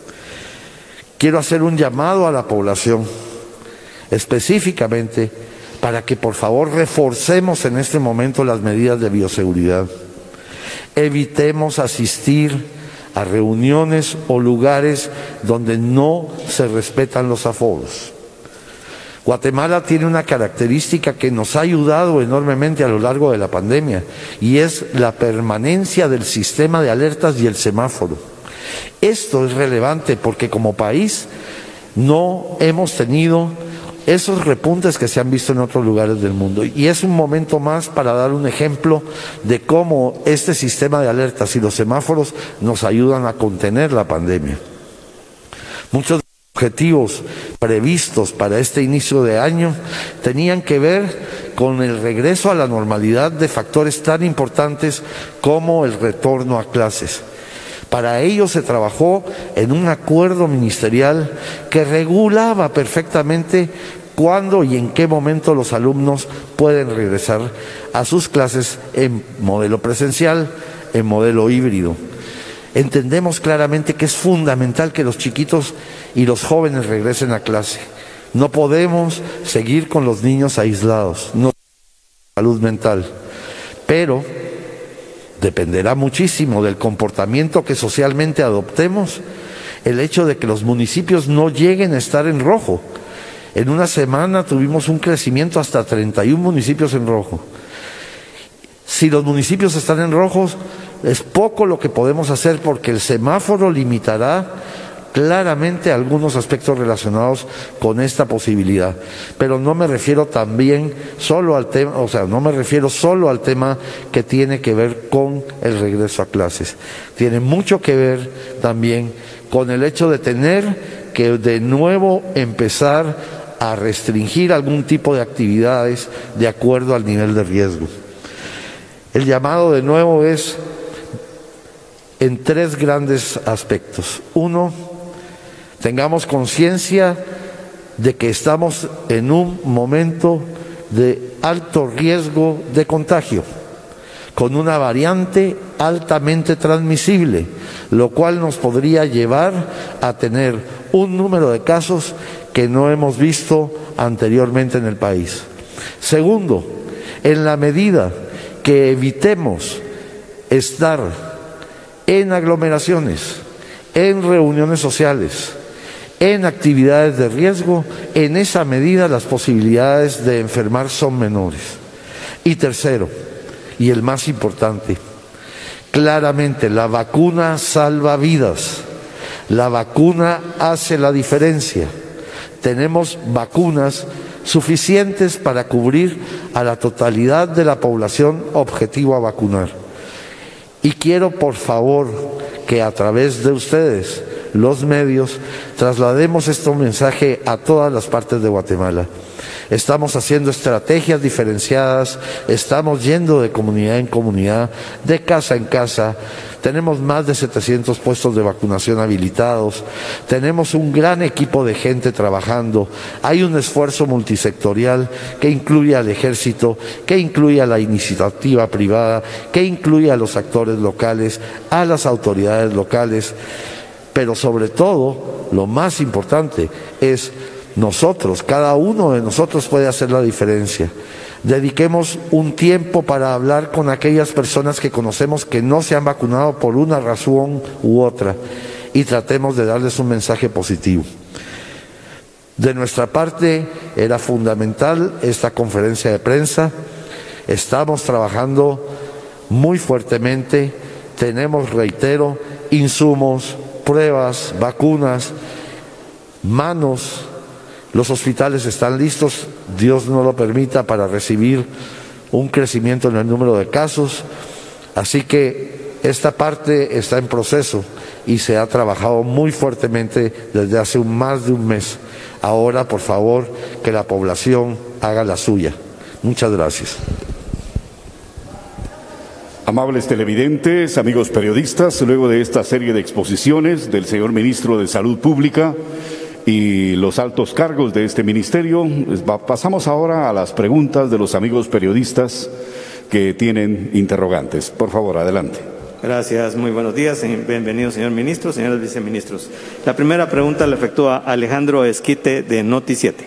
Quiero hacer un llamado a la población, específicamente, para que por favor reforcemos en este momento las medidas de bioseguridad. Evitemos asistir a reuniones o lugares donde no se respetan los aforos. Guatemala tiene una característica que nos ha ayudado enormemente a lo largo de la pandemia y es la permanencia del sistema de alertas y el semáforo. Esto es relevante porque como país no hemos tenido esos repuntes que se han visto en otros lugares del mundo y es un momento más para dar un ejemplo de cómo este sistema de alertas y los semáforos nos ayudan a contener la pandemia. Muchos objetivos previstos para este inicio de año tenían que ver con el regreso a la normalidad de factores tan importantes como el retorno a clases. Para ello se trabajó en un acuerdo ministerial que regulaba perfectamente cuándo y en qué momento los alumnos pueden regresar a sus clases en modelo presencial, en modelo híbrido. Entendemos claramente que es fundamental que los chiquitos y los jóvenes regresen a clase. No podemos seguir con los niños aislados, no salud mental. Pero dependerá muchísimo del comportamiento que socialmente adoptemos, el hecho de que los municipios no lleguen a estar en rojo. En una semana tuvimos un crecimiento hasta treinta y un municipios en rojo. Si los municipios están en rojos, es poco lo que podemos hacer porque el semáforo limitará claramente algunos aspectos relacionados con esta posibilidad. Pero no me refiero también solo al tema, o sea, no me refiero solo al tema que tiene que ver con el regreso a clases. Tiene mucho que ver también con el hecho de tener que de nuevo empezar a restringir algún tipo de actividades de acuerdo al nivel de riesgo. El llamado de nuevo es en tres grandes aspectos. Uno, tengamos conciencia de que estamos en un momento de alto riesgo de contagio, con una variante altamente transmisible, lo cual nos podría llevar a tener un número de casos que no hemos visto anteriormente en el país. Segundo, en la medida que evitemos estar en aglomeraciones, en reuniones sociales, en actividades de riesgo, en esa medida las posibilidades de enfermar son menores. Y tercero, y el más importante, claramente la vacuna salva vidas, la vacuna hace la diferencia. Tenemos vacunas suficientes para cubrir a la totalidad de la población objetivo a vacunar. Y quiero, por favor, que a través de ustedes, los medios, traslademos este mensaje a todas las partes de Guatemala. Estamos haciendo estrategias diferenciadas, estamos yendo de comunidad en comunidad, de casa en casa. Tenemos más de setecientos puestos de vacunación habilitados, tenemos un gran equipo de gente trabajando, hay un esfuerzo multisectorial que incluye al ejército, que incluye a la iniciativa privada, que incluye a los actores locales, a las autoridades locales, pero sobre todo, lo más importante es nosotros, cada uno de nosotros puede hacer la diferencia. Dediquemos un tiempo para hablar con aquellas personas que conocemos que no se han vacunado por una razón u otra y tratemos de darles un mensaje positivo. De nuestra parte, era fundamental esta conferencia de prensa. Estamos trabajando muy fuertemente. Tenemos, reitero, insumos, pruebas, vacunas, manos. Los hospitales están listos, Dios no lo permita, para recibir un crecimiento en el número de casos. Así que esta parte está en proceso y se ha trabajado muy fuertemente desde hace un, más de un mes. Ahora, por favor, que la población haga la suya. Muchas gracias. Amables televidentes, amigos periodistas, luego de esta serie de exposiciones del señor Ministro de Salud Pública y los altos cargos de este ministerio, pasamos ahora a las preguntas de los amigos periodistas que tienen interrogantes. Por favor, adelante. Gracias, muy buenos días. Bienvenido, señor ministro, señores viceministros. La primera pregunta la efectúa Alejandro Esquite, de Noti siete.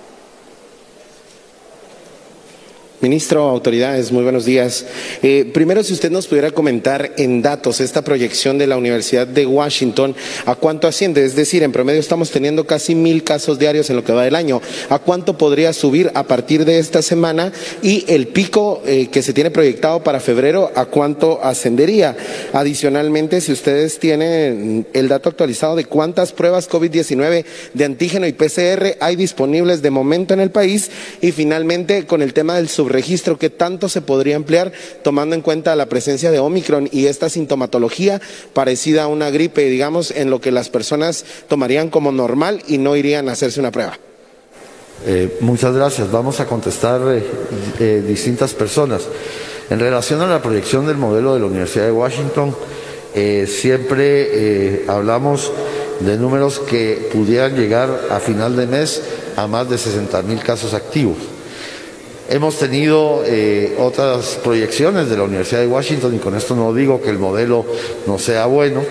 Ministro, autoridades, muy buenos días. Eh, primero, si usted nos pudiera comentar en datos esta proyección de la Universidad de Washington, ¿a cuánto asciende? Es decir, en promedio estamos teniendo casi mil casos diarios en lo que va del año. ¿A cuánto podría subir a partir de esta semana? Y el pico eh, que se tiene proyectado para febrero, ¿a cuánto ascendería? Adicionalmente, si ustedes tienen el dato actualizado de cuántas pruebas COVID diecinueve de antígeno y P C R hay disponibles de momento en el país. Y finalmente, con el tema del sub registro, ¿qué tanto se podría emplear tomando en cuenta la presencia de Omicron y esta sintomatología parecida a una gripe, digamos, en lo que las personas tomarían como normal y no irían a hacerse una prueba? Eh, muchas gracias. Vamos a contestar eh, eh, distintas personas. En relación a la proyección del modelo de la Universidad de Washington, eh, siempre eh, hablamos de números que pudieran llegar a final de mes a más de sesenta mil casos activos. Hemos tenido eh, otras proyecciones de la Universidad de Washington y con esto no digo que el modelo no sea bueno,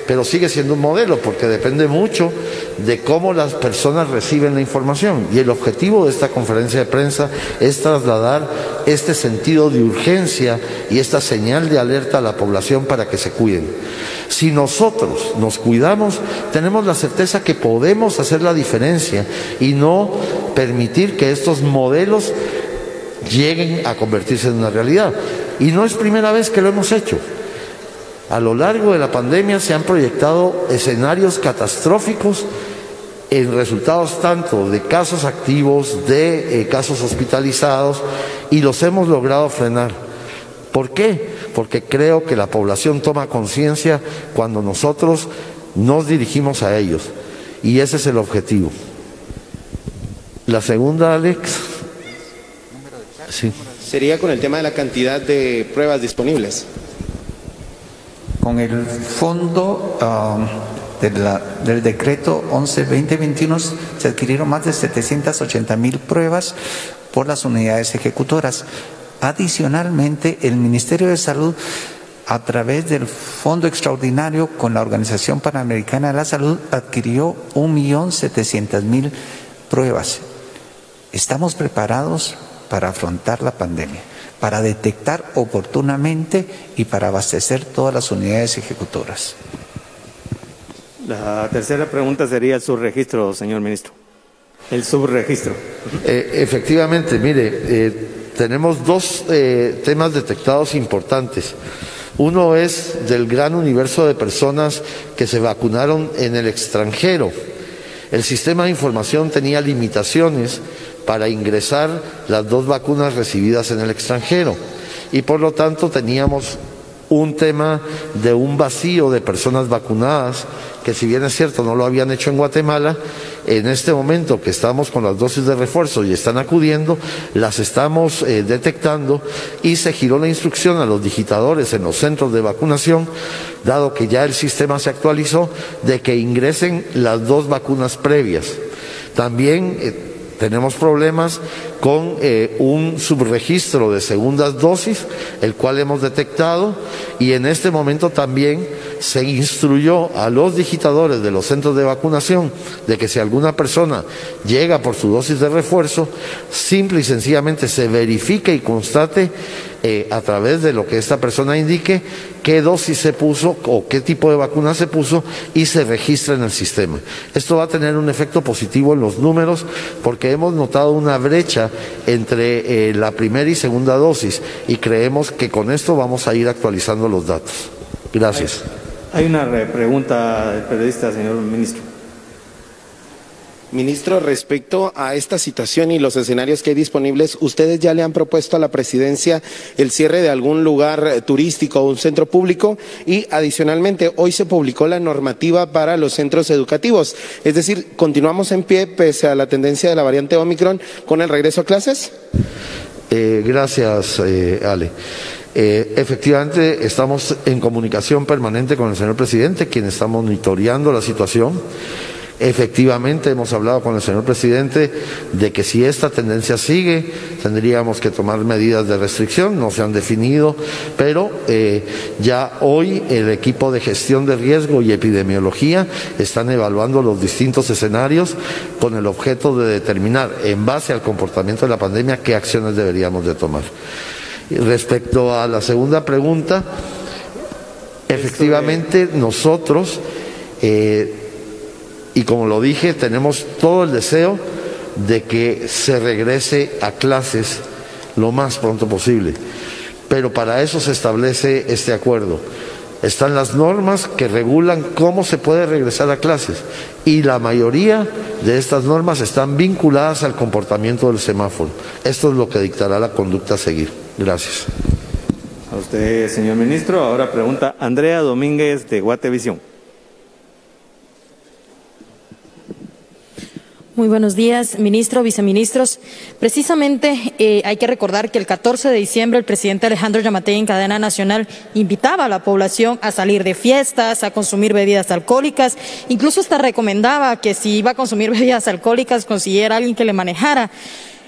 pero sigue siendo un modelo porque depende mucho de cómo las personas reciben la información. Y el objetivo de esta conferencia de prensa es trasladar este sentido de urgencia y esta señal de alerta a la población para que se cuiden. Si nosotros nos cuidamos, tenemos la certeza que podemos hacer la diferencia y no permitir que estos modelos lleguen a convertirse en una realidad. Y no es primera vez que lo hemos hecho. A lo largo de la pandemia se han proyectado escenarios catastróficos en resultados tanto de casos activos, de eh, casos hospitalizados, y los hemos logrado frenar. ¿Por qué? Porque creo que la población toma conciencia cuando nosotros nos dirigimos a ellos, y ese es el objetivo. La segunda, Alex. Sí. Sería con el tema de la cantidad de pruebas disponibles. Con el fondo uh, de la, del decreto once barra veinte veintiuno se adquirieron más de setecientas ochenta mil pruebas por las unidades ejecutoras. Adicionalmente, el Ministerio de Salud, a través del Fondo Extraordinario con la Organización Panamericana de la Salud, adquirió un millón setecientas mil pruebas. Estamos preparados para afrontar la pandemia, para detectar oportunamente y para abastecer todas las unidades ejecutoras. La tercera pregunta sería el subregistro, señor ministro. El subregistro. Eh, efectivamente, mire, eh, tenemos dos eh, temas detectados importantes. Uno es del gran universo de personas que se vacunaron en el extranjero. El sistema de información tenía limitaciones para ingresar las dos vacunas recibidas en el extranjero y por lo tanto teníamos un tema de un vacío de personas vacunadas que, si bien es cierto no lo habían hecho en Guatemala, en este momento que estamos con las dosis de refuerzo y están acudiendo, las estamos eh, detectando, y se giró la instrucción a los digitadores en los centros de vacunación, dado que ya el sistema se actualizó, de que ingresen las dos vacunas previas. También eh, tenemos problemas con eh, un subregistro de segundas dosis, el cual hemos detectado, y en este momento también se instruyó a los digitadores de los centros de vacunación de que si alguna persona llega por su dosis de refuerzo, simple y sencillamente se verifique y constate eh, a través de lo que esta persona indique qué dosis se puso o qué tipo de vacuna se puso, y se registra en el sistema. Esto va a tener un efecto positivo en los números porque hemos notado una brecha entre eh, la primera y segunda dosis, y creemos que con esto vamos a ir actualizando los datos. Gracias. Hay una pregunta del periodista, señor ministro. Ministro, respecto a esta situación y los escenarios que hay disponibles, ¿ustedes ya le han propuesto a la presidencia el cierre de algún lugar turístico o un centro público? Y adicionalmente, hoy se publicó la normativa para los centros educativos. Es decir, ¿continuamos en pie pese a la tendencia de la variante Omicron con el regreso a clases? Eh, gracias, eh, Ale. Eh, efectivamente, estamos en comunicación permanente con el señor presidente, quien está monitoreando la situación. Efectivamente, hemos hablado con el señor presidente de que si esta tendencia sigue, tendríamos que tomar medidas de restricción, no se han definido, pero eh, ya hoy el equipo de gestión de riesgo y epidemiología están evaluando los distintos escenarios con el objeto de determinar, en base al comportamiento de la pandemia, qué acciones deberíamos de tomar. Y respecto a la segunda pregunta, efectivamente nosotros, eh, y como lo dije, tenemos todo el deseo de que se regrese a clases lo más pronto posible, pero para eso se establece este acuerdo. Están las normas que regulan cómo se puede regresar a clases, y la mayoría de estas normas están vinculadas al comportamiento del semáforo. Esto es lo que dictará la conducta a seguir. Gracias. A usted, señor ministro. Ahora pregunta Andrea Domínguez, de Guatevisión. Muy buenos días, ministro, viceministros. Precisamente eh, hay que recordar que el catorce de diciembre el presidente Alejandro Yamatei, en cadena nacional, invitaba a la población a salir de fiestas, a consumir bebidas alcohólicas, incluso hasta recomendaba que si iba a consumir bebidas alcohólicas consiguiera alguien que le manejara.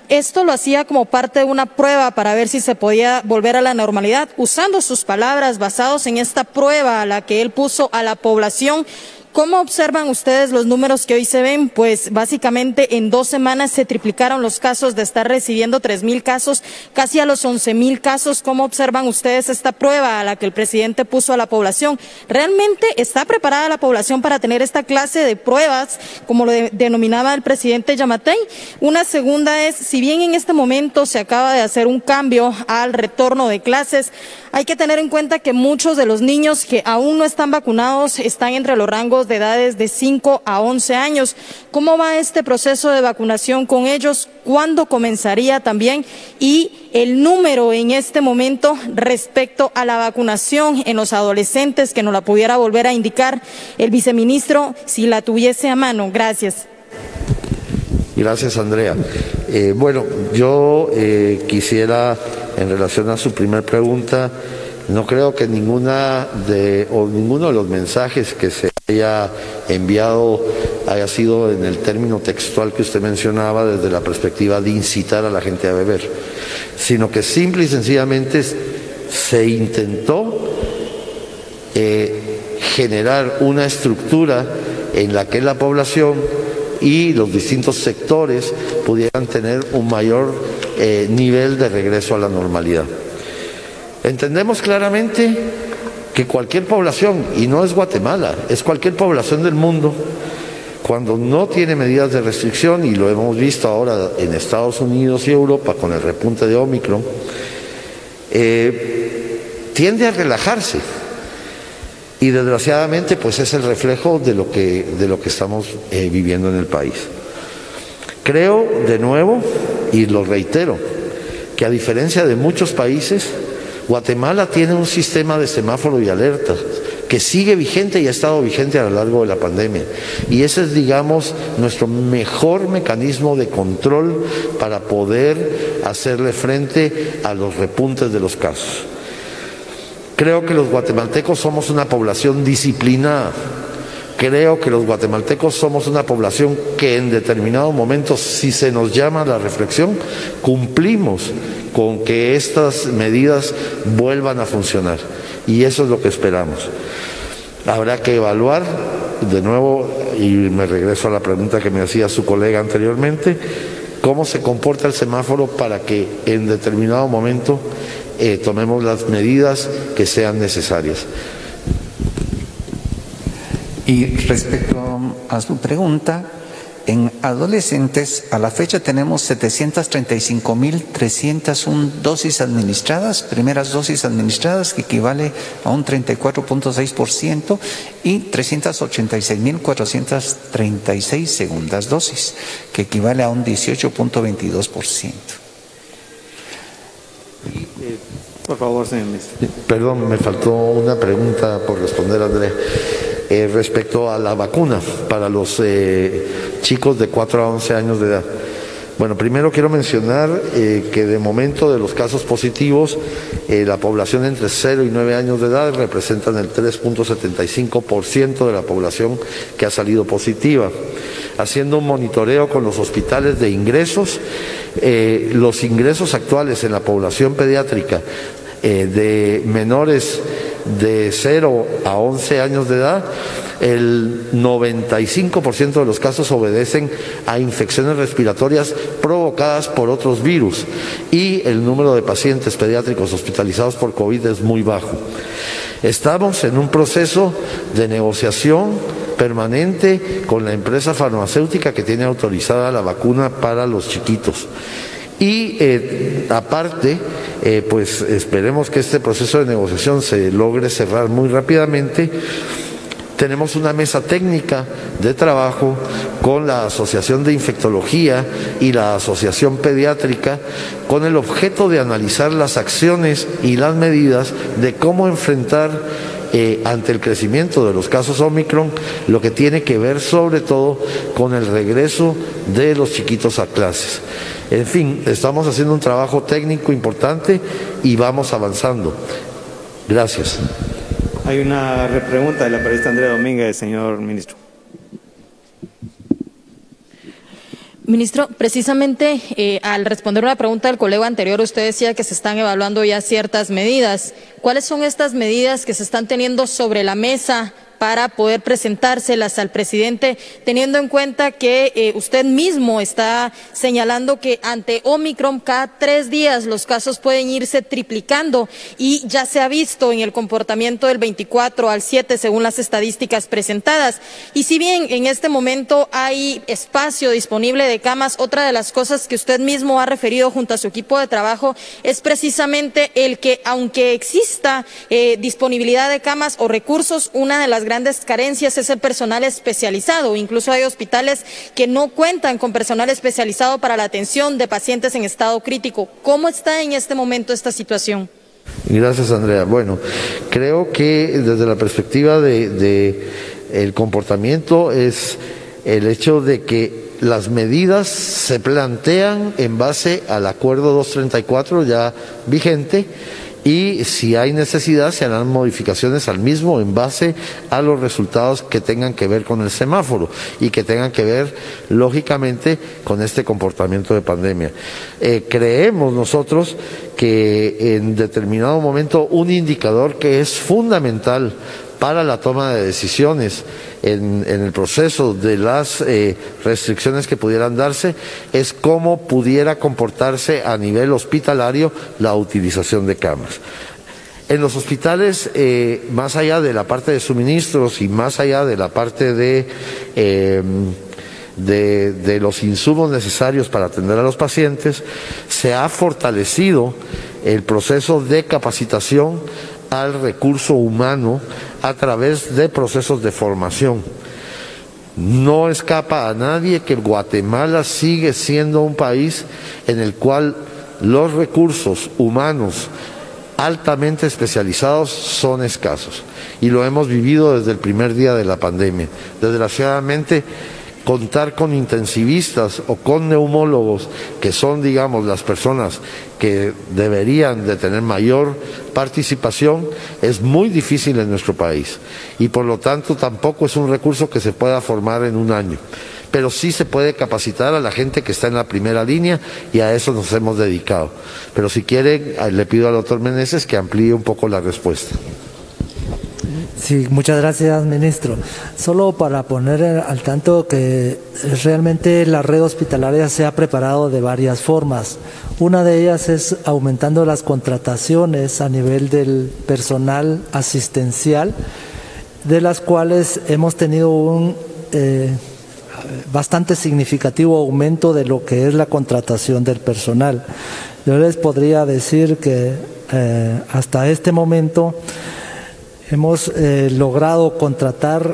esto lo hacía como parte de una prueba para ver si se podía volver a la normalidad, usando sus palabras, basados en esta prueba a la que él puso a la población. ¿Cómo observan ustedes los números que hoy se ven? Pues básicamente en dos semanas se triplicaron los casos de estar recibiendo tres mil casos, casi a los once mil casos. ¿Cómo observan ustedes esta prueba a la que el presidente puso a la población? ¿Realmente está preparada la población para tener esta clase de pruebas, como lo de, denominaba el presidente Giammattei? Una segunda es, si bien en este momento se acaba de hacer un cambio al retorno de clases, hay que tener en cuenta que muchos de los niños que aún no están vacunados están entre los rangos de edades de cinco a once años. ¿Cómo va este proceso de vacunación con ellos? ¿Cuándo comenzaría también? Y el número en este momento respecto a la vacunación en los adolescentes, que nos la pudiera volver a indicar el viceministro si la tuviese a mano. Gracias. Gracias, Andrea. Eh, bueno, yo eh, quisiera, en relación a su primer pregunta, no creo que ninguna de, o ninguno de los mensajes que se haya enviado haya sido en el término textual que usted mencionaba, desde la perspectiva de incitar a la gente a beber, sino que simple y sencillamente se intentó eh, generar una estructura en la que la población y los distintos sectores pudieran tener un mayor eh, nivel de regreso a la normalidad. Entendemos claramente que cualquier población, y no es Guatemala, es cualquier población del mundo, cuando no tiene medidas de restricción, y lo hemos visto ahora en Estados Unidos y Europa con el repunte de Omicron, eh, tiende a relajarse. Y desgraciadamente pues es el reflejo de lo que, de lo que estamos eh, viviendo en el país. Creo, de nuevo, y lo reitero, que a diferencia de muchos países, Guatemala tiene un sistema de semáforo y alerta que sigue vigente y ha estado vigente a lo largo de la pandemia. Y ese es, digamos, nuestro mejor mecanismo de control para poder hacerle frente a los repuntes de los casos. Creo que los guatemaltecos somos una población disciplinada. Creo que los guatemaltecos somos una población que en determinados momentos, si se nos llama a la reflexión, cumplimos con que estas medidas vuelvan a funcionar. Y eso es lo que esperamos. Habrá que evaluar, de nuevo, y me regreso a la pregunta que me hacía su colega anteriormente, cómo se comporta el semáforo para que en determinado momento Eh, tomemos las medidas que sean necesarias. Y respecto a su pregunta, en adolescentes a la fecha tenemos setecientas treinta y cinco mil trescientas una dosis administradas, primeras dosis administradas, que equivale a un treinta y cuatro punto seis por ciento, y trescientas ochenta y seis mil cuatrocientas treinta y seis segundas dosis, que equivale a un dieciocho punto veintidós por ciento. Por favor, señor ministro. Perdón, me faltó una pregunta por responder, Andrea. Eh, respecto a la vacuna para los eh, chicos de cuatro a once años de edad. Bueno, primero quiero mencionar eh, que de momento de los casos positivos, eh, la población entre cero y nueve años de edad representan el tres punto setenta y cinco por ciento de la población que ha salido positiva. Haciendo un monitoreo con los hospitales de ingresos, eh, los ingresos actuales en la población pediátrica eh, de menores de cero a once años de edad, el noventa y cinco por ciento de los casos obedecen a infecciones respiratorias provocadas por otros virus y el número de pacientes pediátricos hospitalizados por COVID es muy bajo. Estamos en un proceso de negociación permanente con la empresa farmacéutica que tiene autorizada la vacuna para los chiquitos. Y eh, aparte, eh, pues esperemos que este proceso de negociación se logre cerrar muy rápidamente. Tenemos una mesa técnica de trabajo con la Asociación de Infectología y la Asociación Pediátrica con el objeto de analizar las acciones y las medidas de cómo enfrentar eh, ante el crecimiento de los casos Omicron, lo que tiene que ver sobre todo con el regreso de los chiquitos a clases. En fin, estamos haciendo un trabajo técnico importante y vamos avanzando. Gracias. Hay una repregunta de la periodista Andrea Domínguez, señor ministro. Ministro, precisamente eh, al responder una pregunta del colega anterior, usted decía que se están evaluando ya ciertas medidas. ¿Cuáles son estas medidas que se están teniendo sobre la mesa para poder presentárselas al presidente, teniendo en cuenta que eh, usted mismo está señalando que ante Omicron cada tres días los casos pueden irse triplicando y ya se ha visto en el comportamiento del veinticuatro al siete según las estadísticas presentadas? Y si bien en este momento hay espacio disponible de camas, otra de las cosas que usted mismo ha referido junto a su equipo de trabajo es precisamente el que aunque exista eh, disponibilidad de camas o recursos, una de las grandes carencias es el personal especializado. Incluso hay hospitales que no cuentan con personal especializado para la atención de pacientes en estado crítico. ¿Cómo está en este momento esta situación? Gracias, Andrea. Bueno, creo que desde la perspectiva de, de el comportamiento es el hecho de que las medidas se plantean en base al acuerdo doscientos treinta y cuatro ya vigente, y si hay necesidad se harán modificaciones al mismo en base a los resultados que tengan que ver con el semáforo y que tengan que ver lógicamente con este comportamiento de pandemia. Eh, creemos nosotros que en determinado momento un indicador que es fundamental para la toma de decisiones en, en el proceso de las eh, restricciones que pudieran darse es cómo pudiera comportarse a nivel hospitalario la utilización de camas. En los hospitales, eh, más allá de la parte de suministros y más allá de la parte de, eh, de, de los insumos necesarios para atender a los pacientes, se ha fortalecido el proceso de capacitación al recurso humano a través de procesos de formación. No escapa a nadie que Guatemala sigue siendo un país en el cual los recursos humanos altamente especializados son escasos, y lo hemos vivido desde el primer día de la pandemia. Desgraciadamente, contar con intensivistas o con neumólogos, que son, digamos, las personas que deberían de tener mayor participación, es muy difícil en nuestro país, y por lo tanto tampoco es un recurso que se pueda formar en un año. Pero sí se puede capacitar a la gente que está en la primera línea, y a eso nos hemos dedicado. Pero si quieren, le pido al doctor Meneses que amplíe un poco la respuesta. Sí, muchas gracias, ministro. Solo para poner al tanto que realmente la red hospitalaria se ha preparado de varias formas. Una de ellas es aumentando las contrataciones a nivel del personal asistencial, de las cuales hemos tenido un eh, bastante significativo aumento de lo que es la contratación del personal. Yo les podría decir que eh, hasta este momento hemos eh, logrado contratar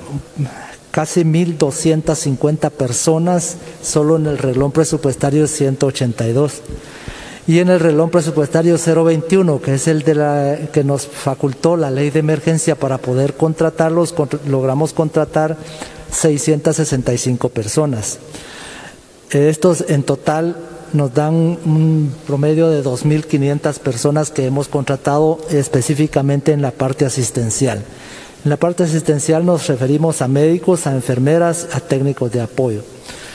casi mil doscientas cincuenta personas solo en el renglón presupuestario ciento ochenta y dos. Y en el renglón presupuestario cero veintiuno, que es el de la, que nos facultó la ley de emergencia para poder contratarlos, contra, logramos contratar seiscientas sesenta y cinco personas. Estos en total nos dan un promedio de dos mil quinientas personas que hemos contratado específicamente en la parte asistencial. En la parte asistencial nos referimos a médicos, a enfermeras, a técnicos de apoyo.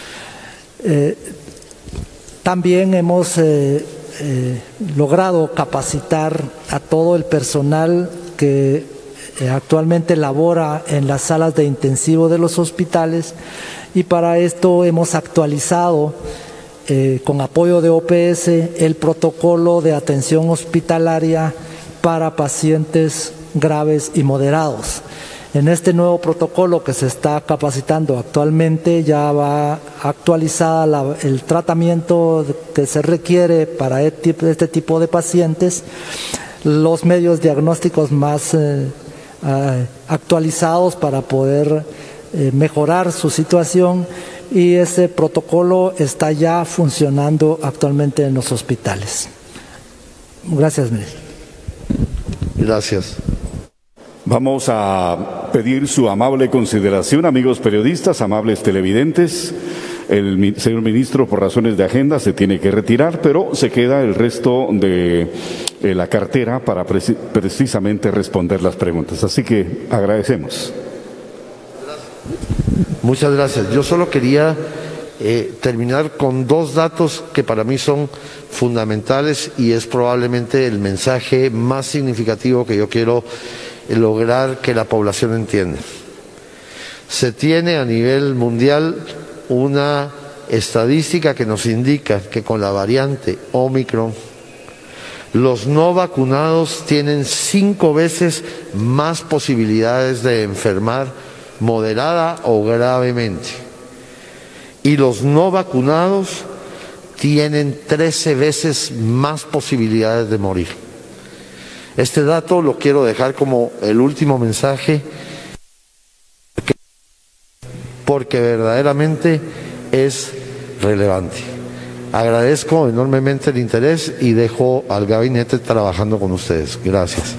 Eh, también hemos eh, eh, logrado capacitar a todo el personal que eh, actualmente labora en las salas de intensivo de los hospitales, y para esto hemos actualizado Eh, con apoyo de O P S, el protocolo de atención hospitalaria para pacientes graves y moderados. En este nuevo protocolo que se está capacitando actualmente ya va actualizada la, el tratamiento que se requiere para este tipo de pacientes, los medios diagnósticos más eh, eh, actualizados para poder eh, mejorar su situación, y ese protocolo está ya funcionando actualmente en los hospitales. Gracias, ministro. Gracias. Vamos a pedir su amable consideración, amigos periodistas, amables televidentes. El señor ministro, por razones de agenda, se tiene que retirar, pero se queda el resto de eh, la cartera para preci- precisamente responder las preguntas. Así que agradecemos. Muchas gracias. Yo solo quería eh, terminar con dos datos que para mí son fundamentales y es probablemente el mensaje más significativo que yo quiero lograr que la población entienda. Se tiene a nivel mundial una estadística que nos indica que con la variante Omicron los no vacunados tienen cinco veces más posibilidades de enfermar moderada o gravemente y los no vacunados tienen trece veces más posibilidades de morir. Este dato lo quiero dejar como el último mensaje porque verdaderamente es relevante. Agradezco enormemente el interés y dejo al gabinete trabajando con ustedes. Gracias.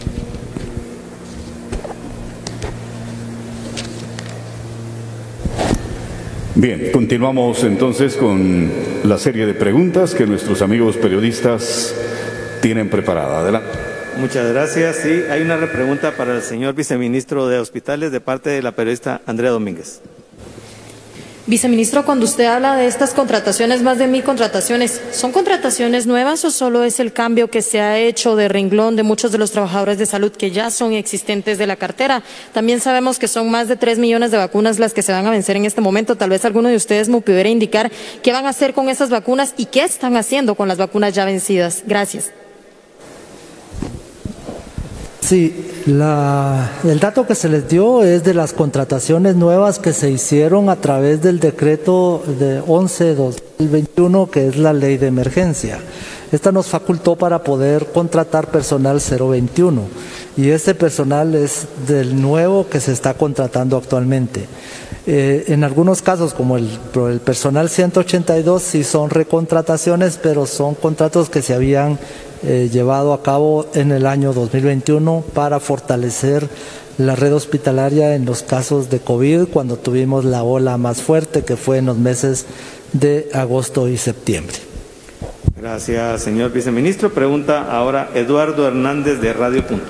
Bien, continuamos entonces con la serie de preguntas que nuestros amigos periodistas tienen preparada. Adelante. Muchas gracias. Sí, hay una repregunta para el señor viceministro de Hospitales de parte de la periodista Andrea Domínguez. Viceministro, cuando usted habla de estas contrataciones, más de mil contrataciones, ¿son contrataciones nuevas o solo es el cambio que se ha hecho de renglón de muchos de los trabajadores de salud que ya son existentes de la cartera? También sabemos que son más de tres millones de vacunas las que se van a vencer en este momento. Tal vez alguno de ustedes me pudiera indicar qué van a hacer con esas vacunas y qué están haciendo con las vacunas ya vencidas. Gracias. Sí, la, el dato que se les dio es de las contrataciones nuevas que se hicieron a través del decreto de once de dos mil veintiuno, que es la ley de emergencia. Esta nos facultó para poder contratar personal cero veintiuno y este personal es del nuevo que se está contratando actualmente. Eh, en algunos casos, como el, el personal ciento ochenta y dos, sí son recontrataciones, pero son contratos que se habían eh, llevado a cabo en el año dos mil veintiuno para fortalecer la red hospitalaria en los casos de COVID, cuando tuvimos la ola más fuerte, que fue en los meses de agosto y septiembre. Gracias, señor viceministro. Pregunta ahora Eduardo Hernández de Radio Punto.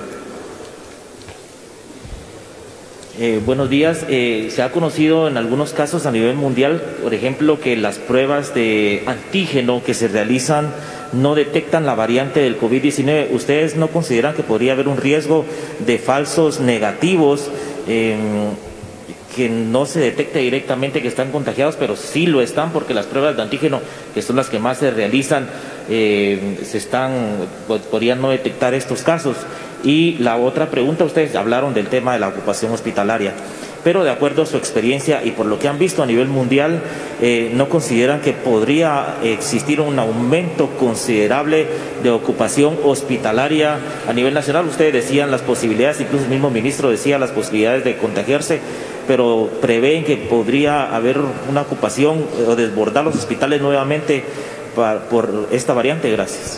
Eh, buenos días. Eh, se ha conocido en algunos casos a nivel mundial, por ejemplo, que las pruebas de antígeno que se realizan no detectan la variante del COVID diecinueve. ¿Ustedes no consideran que podría haber un riesgo de falsos negativos, eh, que no se detecte directamente que están contagiados, pero sí lo están, porque las pruebas de antígeno, que son las que más se realizan, eh, se están, podrían no detectar estos casos? Y la otra pregunta, ustedes hablaron del tema de la ocupación hospitalaria, pero de acuerdo a su experiencia y por lo que han visto a nivel mundial, eh, ¿no consideran que podría existir un aumento considerable de ocupación hospitalaria a nivel nacional? Ustedes decían las posibilidades, incluso el mismo ministro decía las posibilidades de contagiarse, pero prevén que podría haber una ocupación o desbordar los hospitales nuevamente para, por esta variante. Gracias.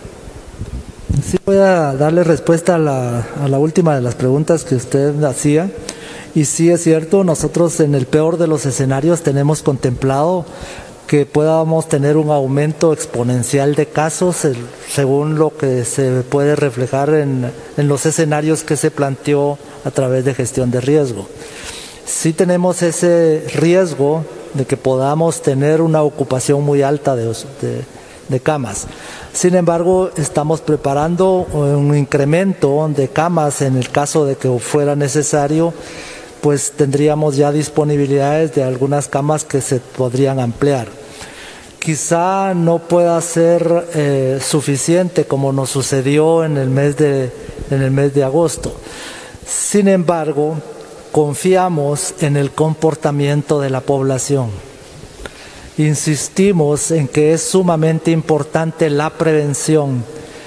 Sí, voy a darle respuesta a la, a la última de las preguntas que usted hacía. Y sí es cierto, nosotros en el peor de los escenarios tenemos contemplado que podamos tener un aumento exponencial de casos, el, según lo que se puede reflejar en, en los escenarios que se planteó a través de gestión de riesgo. Sí tenemos ese riesgo de que podamos tener una ocupación muy alta de, de, de camas. Sin embargo, estamos preparando un incremento de camas en el caso de que fuera necesario, pues tendríamos ya disponibilidades de algunas camas que se podrían ampliar. Quizá no pueda ser eh, suficiente como nos sucedió en el mes de, en el mes de agosto. Sin embargo, confiamos en el comportamiento de la población. Insistimos en que es sumamente importante la prevención.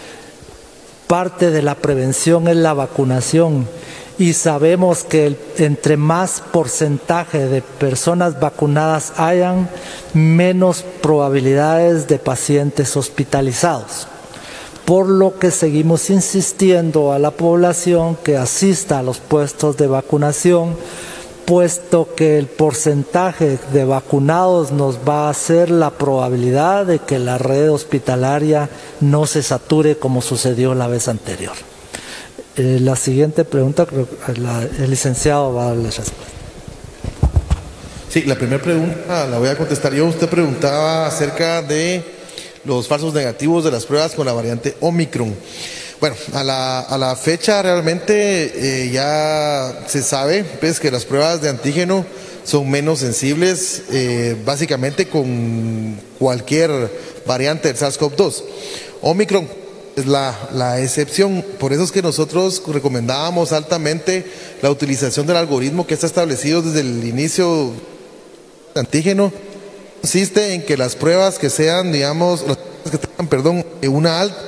Parte de la prevención es la vacunación y sabemos que el, entre más porcentaje de personas vacunadas hayan, menos probabilidades de pacientes hospitalizados. Por lo que seguimos insistiendo a la población que asista a los puestos de vacunación, puesto que el porcentaje de vacunados nos va a hacer la probabilidad de que la red hospitalaria no se sature como sucedió la vez anterior. Eh, la siguiente pregunta, creo que la, el licenciado va a dar la respuesta. Sí, la primera pregunta la voy a contestar yo. Usted preguntaba acerca de los falsos negativos de las pruebas con la variante Omicron. Bueno, a la, a la fecha realmente eh, ya se sabe pues, que las pruebas de antígeno son menos sensibles eh, básicamente con cualquier variante del SARS CoV dos. Omicron es la, la excepción, por eso es que nosotros recomendábamos altamente la utilización del algoritmo que está establecido desde el inicio del antígeno. Consiste en que las pruebas que sean, digamos, las pruebas que tengan, perdón, una alta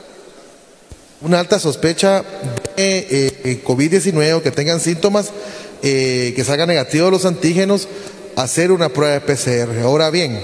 una alta sospecha de eh, COVID diecinueve o que tengan síntomas, eh, que salgan negativos los antígenos, hacer una prueba de P C R. Ahora bien,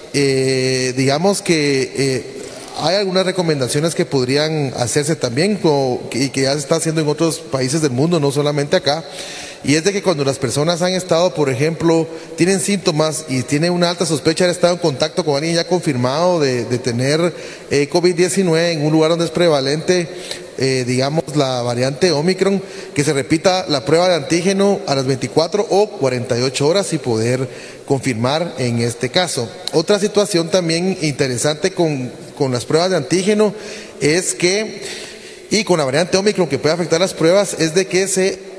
eh, digamos que eh, hay algunas recomendaciones que podrían hacerse también como, y que ya se está haciendo en otros países del mundo, no solamente acá. Y es de que cuando las personas han estado, por ejemplo, tienen síntomas y tienen una alta sospecha de haber estado en contacto con alguien ya confirmado de, de tener eh, COVID diecinueve en un lugar donde es prevalente, eh, digamos, la variante Omicron, que se repita la prueba de antígeno a las veinticuatro o cuarenta y ocho horas y poder confirmar en este caso. Otra situación también interesante con, con las pruebas de antígeno es que, y con la variante Omicron que puede afectar las pruebas, es de que se...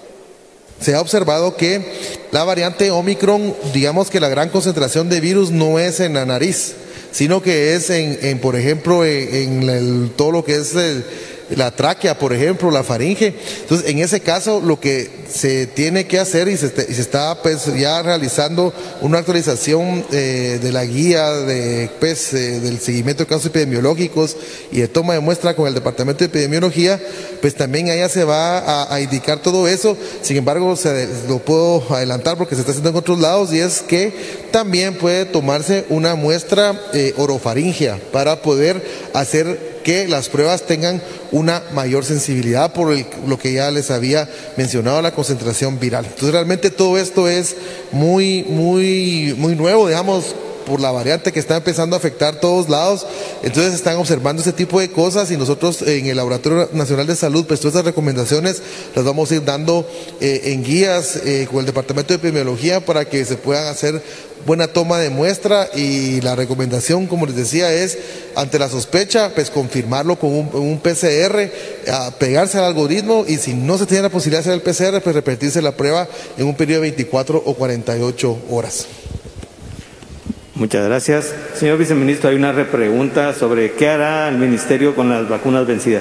Se ha observado que la variante Omicron, digamos que la gran concentración de virus no es en la nariz, sino que es en, en por ejemplo, en, en el, todo lo que es el, la tráquea, por ejemplo, la faringe. Entonces, en ese caso, lo que se tiene que hacer y se, y se está pues, ya realizando una actualización eh, de la guía de, pues, eh, del seguimiento de casos epidemiológicos y de toma de muestra con el Departamento de Epidemiología, pues también allá se va a, a indicar todo eso. Sin embargo, se, lo puedo adelantar porque se está haciendo en otros lados, y es que también puede tomarse una muestra eh, orofaringea para poder hacer que las pruebas tengan una mayor sensibilidad por el, lo que ya les había mencionado, la concentración viral. Entonces realmente todo esto es muy, muy, muy nuevo, digamos, por la variante que está empezando a afectar todos lados. Entonces están observando ese tipo de cosas y nosotros en el Laboratorio Nacional de Salud, pues todas esas recomendaciones las vamos a ir dando eh, en guías eh, con el Departamento de Epidemiología para que se puedan hacer buena toma de muestra, y la recomendación, como les decía, es ante la sospecha, pues confirmarlo con un, un P C R, a pegarse al algoritmo, y si no se tiene la posibilidad de hacer el P C R, pues repetirse la prueba en un periodo de veinticuatro o cuarenta y ocho horas. Muchas gracias. Señor viceministro, hay una repregunta sobre qué hará el ministerio con las vacunas vencidas.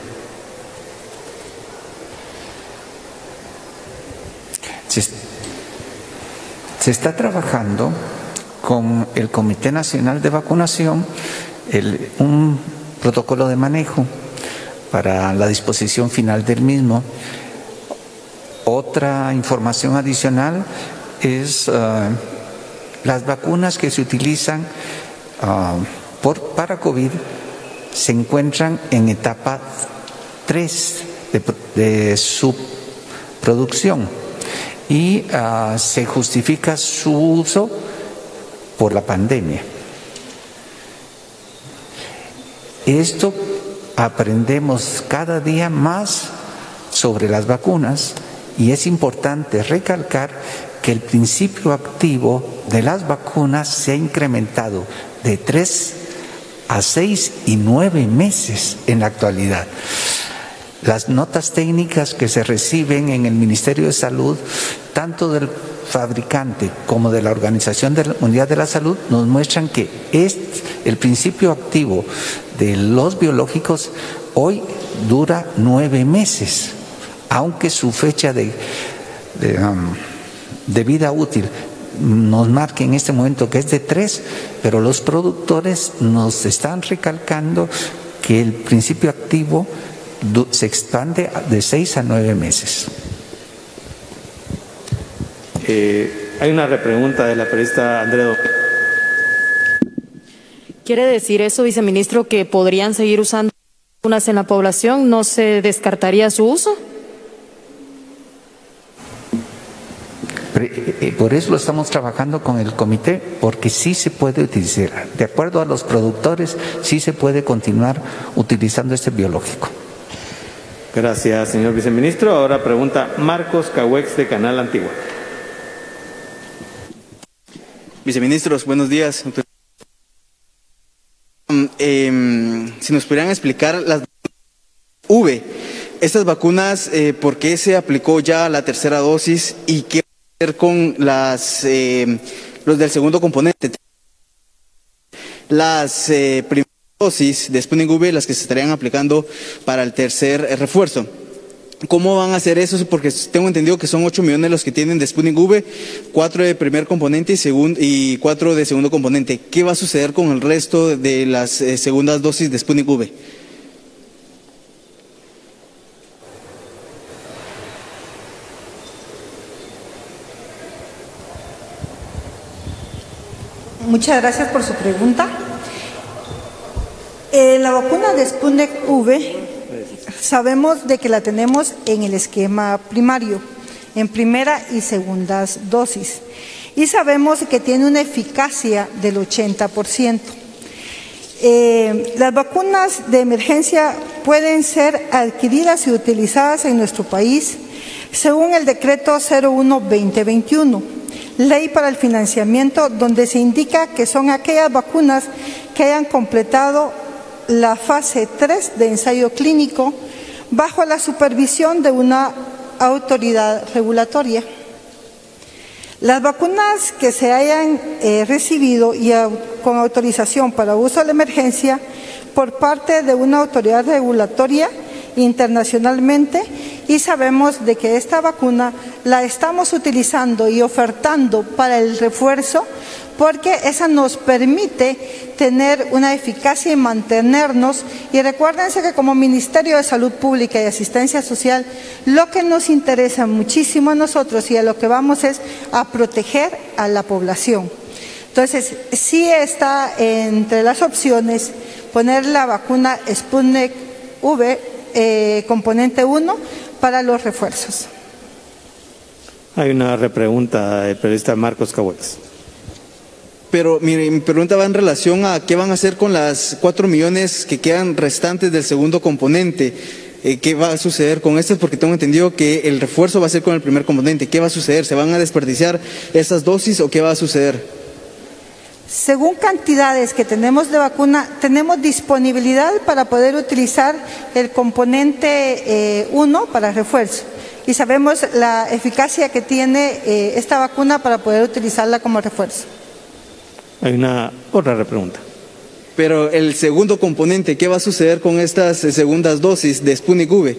Se, se está trabajando con el Comité Nacional de Vacunación el, un protocolo de manejo para la disposición final del mismo. Otra información adicional es uh, las vacunas que se utilizan uh, por, para COVID se encuentran en etapa tres de, de su producción y uh, se justifica su uso por la pandemia. Esto aprendemos cada día más sobre las vacunas, y es importante recalcar que el principio activo de las vacunas se ha incrementado de tres a seis y nueve meses en la actualidad. Las notas técnicas que se reciben en el Ministerio de Salud, tanto del fabricante como de la Organización Mundial de la Salud, nos muestran que es el principio activo de los biológicos hoy dura nueve meses, aunque su fecha de, de, um, de vida útil nos marca en este momento que es de tres, pero los productores nos están recalcando que el principio activo se expande de seis a nueve meses. Eh, hay una repregunta de la periodista Andrea. ¿Quiere decir eso, viceministro, que podrían seguir usando vacunas en la población? ¿No se descartaría su uso? Por eso lo estamos trabajando con el comité, porque sí se puede utilizar. De acuerdo a los productores, sí se puede continuar utilizando este biológico. Gracias, señor viceministro. Ahora pregunta Marcos Cahuex, de Canal Antigua. Viceministros, buenos días. Eh, si nos pudieran explicar las V, estas vacunas, eh, ¿por qué se aplicó ya la tercera dosis y qué va a hacer con las, eh, los del segundo componente? Las eh, primeras dosis de Sputnik V, las que se estarían aplicando para el tercer eh, refuerzo. ¿Cómo van a hacer eso? Porque tengo entendido que son ocho millones los que tienen de Sputnik V, cuatro de primer componente y, segun, y cuatro de segundo componente. ¿Qué va a suceder con el resto de las eh, segundas dosis de Sputnik V? Muchas gracias por su pregunta. Eh, la vacuna de Sputnik V sabemos de que la tenemos en el esquema primario, en primera y segundas dosis, y sabemos que tiene una eficacia del ochenta por ciento. Eh, las vacunas de emergencia pueden ser adquiridas y utilizadas en nuestro país según el decreto cero uno barra veinte veintiuno, ley para el financiamiento, donde se indica que son aquellas vacunas que hayan completado la fase tres de ensayo clínico bajo la supervisión de una autoridad regulatoria. Las vacunas que se hayan eh, recibido y a, con autorización para uso de la emergencia por parte de una autoridad regulatoria internacionalmente, y sabemos de que esta vacuna la estamos utilizando y ofertando para el refuerzo porque esa nos permite tener una eficacia y mantenernos. Y recuérdense que como Ministerio de Salud Pública y Asistencia Social, lo que nos interesa muchísimo a nosotros y a lo que vamos es a proteger a la población. Entonces, sí está entre las opciones poner la vacuna Sputnik V eh, componente uno para los refuerzos. Hay una repregunta del periodista Marcos Cahuelas. Pero mi, mi pregunta va en relación a qué van a hacer con las cuatro millones que quedan restantes del segundo componente. Eh, ¿Qué va a suceder con estas? Porque tengo entendido que el refuerzo va a ser con el primer componente. ¿Qué va a suceder? ¿Se van a desperdiciar esas dosis o qué va a suceder? Según cantidades que tenemos de vacuna, tenemos disponibilidad para poder utilizar el componente uno eh, para refuerzo. Y sabemos la eficacia que tiene eh, esta vacuna para poder utilizarla como refuerzo. Hay una otra repregunta. Pero el segundo componente, ¿qué va a suceder con estas segundas dosis de Sputnik V?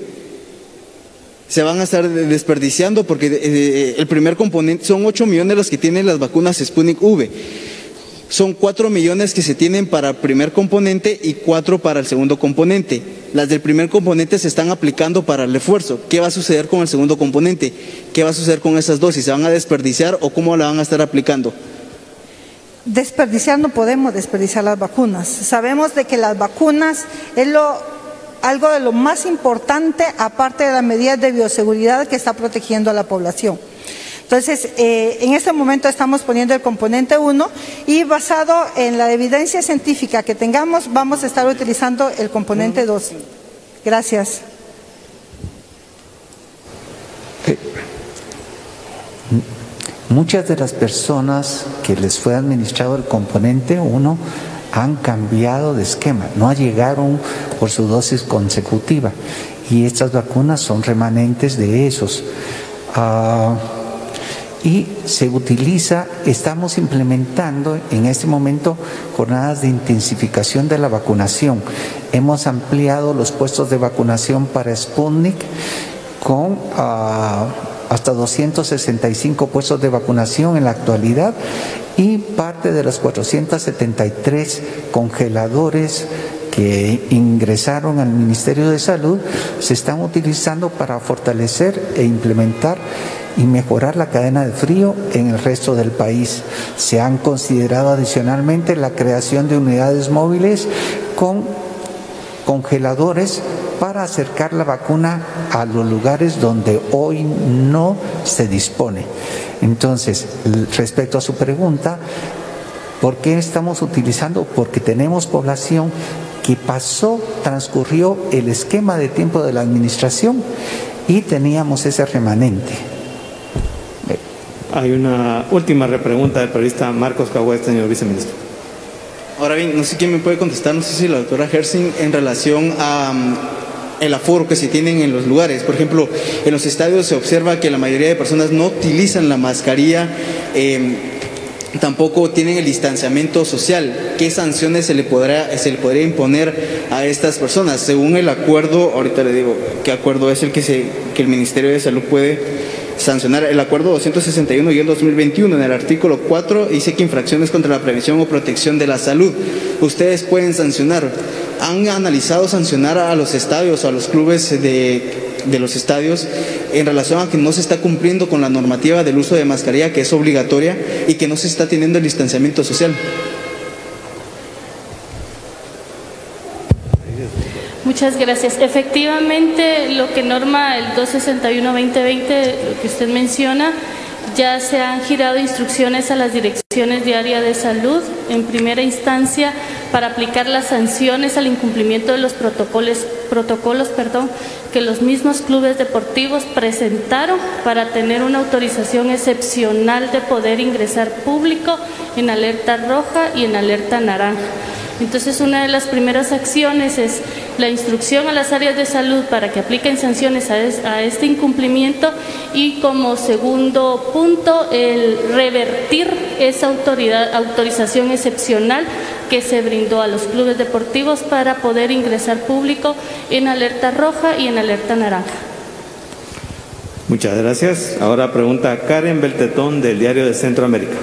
Se van a estar desperdiciando porque eh, el primer componente, son ocho millones los que tienen las vacunas Sputnik V. Son cuatro millones que se tienen para el primer componente y cuatro para el segundo componente. Las del primer componente se están aplicando para el refuerzo. ¿Qué va a suceder con el segundo componente? ¿Qué va a suceder con esas dosis? ¿Se van a desperdiciar o cómo la van a estar aplicando? Desperdiciar no podemos desperdiciar las vacunas. Sabemos de que las vacunas es lo, algo de lo más importante, aparte de las medidas de bioseguridad que está protegiendo a la población. Entonces, eh, en este momento estamos poniendo el componente uno y basado en la evidencia científica que tengamos, vamos a estar utilizando el componente dos. Gracias. Eh, muchas de las personas que les fue administrado el componente uno han cambiado de esquema, no llegaron por su dosis consecutiva y estas vacunas son remanentes de esos. Uh, Y se utiliza, estamos implementando en este momento jornadas de intensificación de la vacunación. Hemos ampliado los puestos de vacunación para Sputnik con uh, hasta doscientos sesenta y cinco puestos de vacunación en la actualidad y parte de los cuatrocientos setenta y tres congeladores que ingresaron al Ministerio de Salud se están utilizando para fortalecer e implementar y mejorar la cadena de frío en el resto del país. Se han considerado adicionalmente la creación de unidades móviles con congeladores para acercar la vacuna a los lugares donde hoy no se dispone. Entonces, respecto a su pregunta, ¿por qué estamos utilizando? Porque tenemos población que pasó, transcurrió el esquema de tiempo de la administración y teníamos ese remanente. Hay una última repregunta del periodista Marcos Cahuete, señor viceministro. Ahora bien, no sé quién me puede contestar, no sé si la doctora Hersing, en relación a um, el aforo que se tienen en los lugares. Por ejemplo, en los estadios se observa que la mayoría de personas no utilizan la mascarilla, eh, tampoco tienen el distanciamiento social. ¿Qué sanciones se le podrá se le podría imponer a estas personas? Según el acuerdo, ahorita le digo qué acuerdo es el que se que el Ministerio de Salud puede sancionar. El acuerdo doscientos sesenta y uno guión dos mil veintiuno, en el artículo cuatro, dice que infracciones contra la prevención o protección de la salud ustedes pueden sancionar. ¿Han analizado sancionar a los estadios o a los clubes de, de los estadios en relación a que no se está cumpliendo con la normativa del uso de mascarilla, que es obligatoria, y que no se está teniendo el distanciamiento social? Muchas gracias. Efectivamente, lo que norma el doscientos sesenta y uno guión veinte veinte, lo que usted menciona, ya se han girado instrucciones a las direcciones de área de salud en primera instancia para aplicar las sanciones al incumplimiento de los protocolos, protocolos perdón, que los mismos clubes deportivos presentaron para tener una autorización excepcional de poder ingresar público en alerta roja y en alerta naranja. Entonces, una de las primeras acciones es la instrucción a las áreas de salud para que apliquen sanciones a, es, a este incumplimiento, y como segundo punto, el revertir esa autoridad, autorización excepcional que se brindó a los clubes deportivos para poder ingresar público en alerta roja y en alerta naranja. Muchas gracias. Ahora pregunta Karen Beltetón, del Diario de Centroamérica.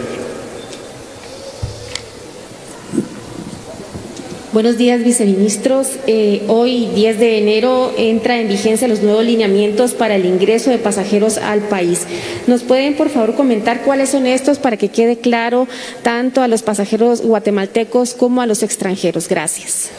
Buenos días, viceministros. Eh, hoy, diez de enero, entra en vigencia los nuevos lineamientos para el ingreso de pasajeros al país. ¿Nos pueden, por favor, comentar cuáles son estos para que quede claro tanto a los pasajeros guatemaltecos como a los extranjeros? Gracias.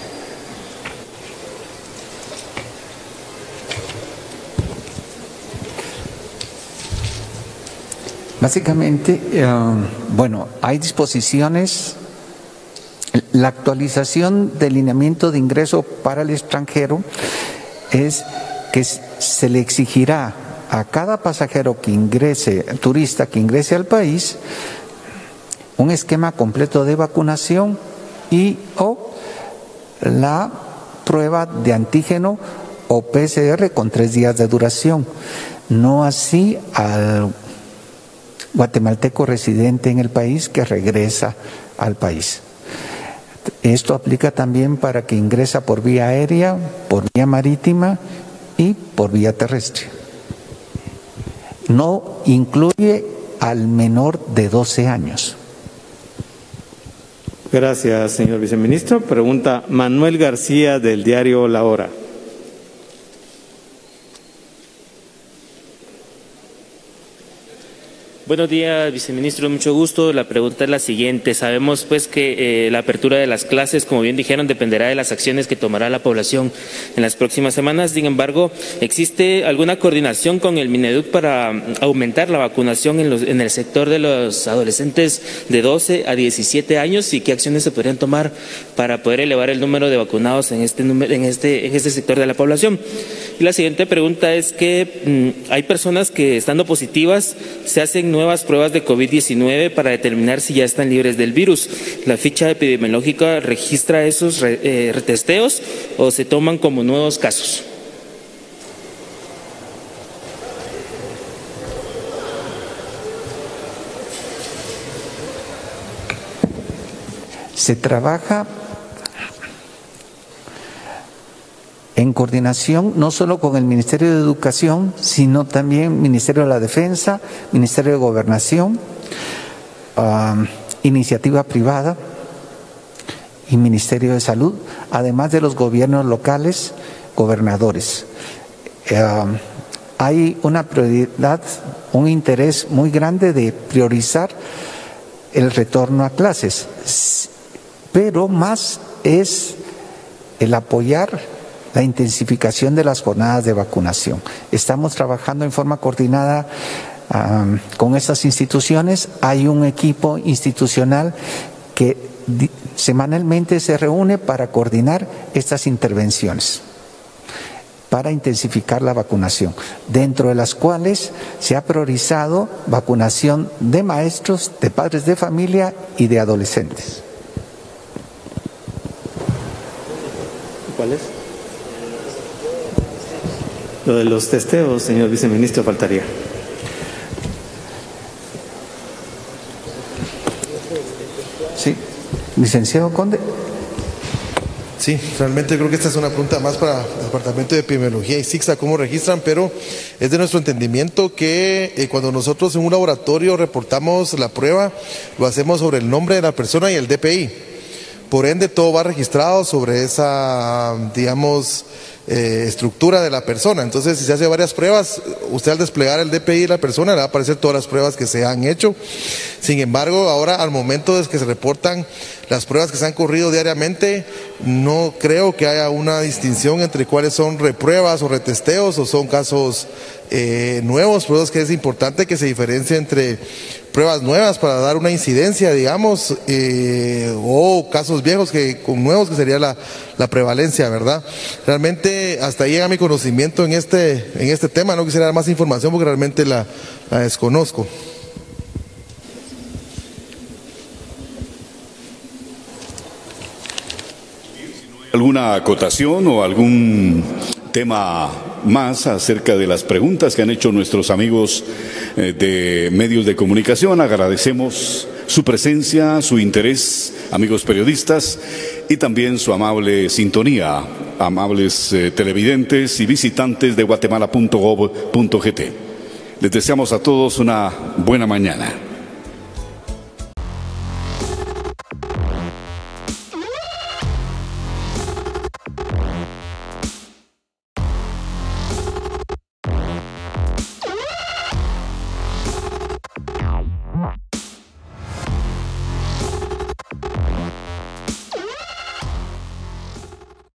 Básicamente, eh, bueno, hay disposiciones. La actualización del lineamiento de ingreso para el extranjero es que se le exigirá a cada pasajero que ingrese, turista que ingrese al país, un esquema completo de vacunación y o la prueba de antígeno o P C R con tres días de duración. No así al guatemalteco residente en el país que regresa al país. Esto aplica también para que ingresa por vía aérea, por vía marítima y por vía terrestre. No incluye al menor de doce años. Gracias, señor viceministro. Pregunta Manuel García, del diario La Hora. Buenos días, viceministro, mucho gusto. La pregunta es la siguiente. Sabemos pues que eh, la apertura de las clases, como bien dijeron, dependerá de las acciones que tomará la población en las próximas semanas. Sin embargo, ¿existe alguna coordinación con el Mineduc para aumentar la vacunación en, los, en el sector de los adolescentes de doce a diecisiete años? ¿Y qué acciones se podrían tomar para poder elevar el número de vacunados en este, en este, en este sector de la población? Y la siguiente pregunta es que mmm, hay personas que, estando positivas, se hacen nuevas pruebas de COVID diecinueve para determinar si ya están libres del virus. ¿La ficha epidemiológica registra esos re, eh, retesteos o se toman como nuevos casos? Se trabaja en coordinación no solo con el Ministerio de Educación, sino también Ministerio de la Defensa, Ministerio de Gobernación, uh, Iniciativa Privada y Ministerio de Salud, además de los gobiernos locales, gobernadores. Uh, hay una prioridad, un interés muy grande de priorizar el retorno a clases, pero más es el apoyar la intensificación de las jornadas de vacunación. Estamos trabajando en forma coordinada um, con estas instituciones. Hay un equipo institucional que semanalmente se reúne para coordinar estas intervenciones. para intensificar la vacunación, dentro de las cuales se ha priorizado vacunación de maestros, de padres de familia y de adolescentes. ¿Cuál es? Lo de los testeos, señor viceministro, faltaría. Sí, licenciado Conde. Sí, realmente creo que esta es una pregunta más para el Departamento de Epidemiología y SICSA, cómo registran, pero es de nuestro entendimiento que eh, cuando nosotros en un laboratorio reportamos la prueba, lo hacemos sobre el nombre de la persona y el D P I. Por ende, todo va registrado sobre esa, digamos, eh, estructura de la persona. Entonces, si se hace varias pruebas, usted al desplegar el D P I de la persona le va a aparecer todas las pruebas que se han hecho. Sin embargo, ahora al momento de que se reportan las pruebas que se han corrido diariamente, no creo que haya una distinción entre cuáles son repruebas o retesteos o son casos eh, nuevos. Por eso es que es importante que se diferencie entre pruebas nuevas para dar una incidencia, digamos, eh, o casos viejos que con nuevos, que sería la, la prevalencia, ¿verdad? Realmente hasta ahí llega mi conocimiento en este, en este tema. No quisiera dar más información porque realmente la, la desconozco. ¿Alguna acotación o algún tema más acerca de las preguntas que han hecho nuestros amigos eh, de medios de comunicación? Agradecemos su presencia, su interés, amigos periodistas, y también su amable sintonía, amables eh, televidentes y visitantes de guatemala punto gov punto gt. Les deseamos a todos una buena mañana.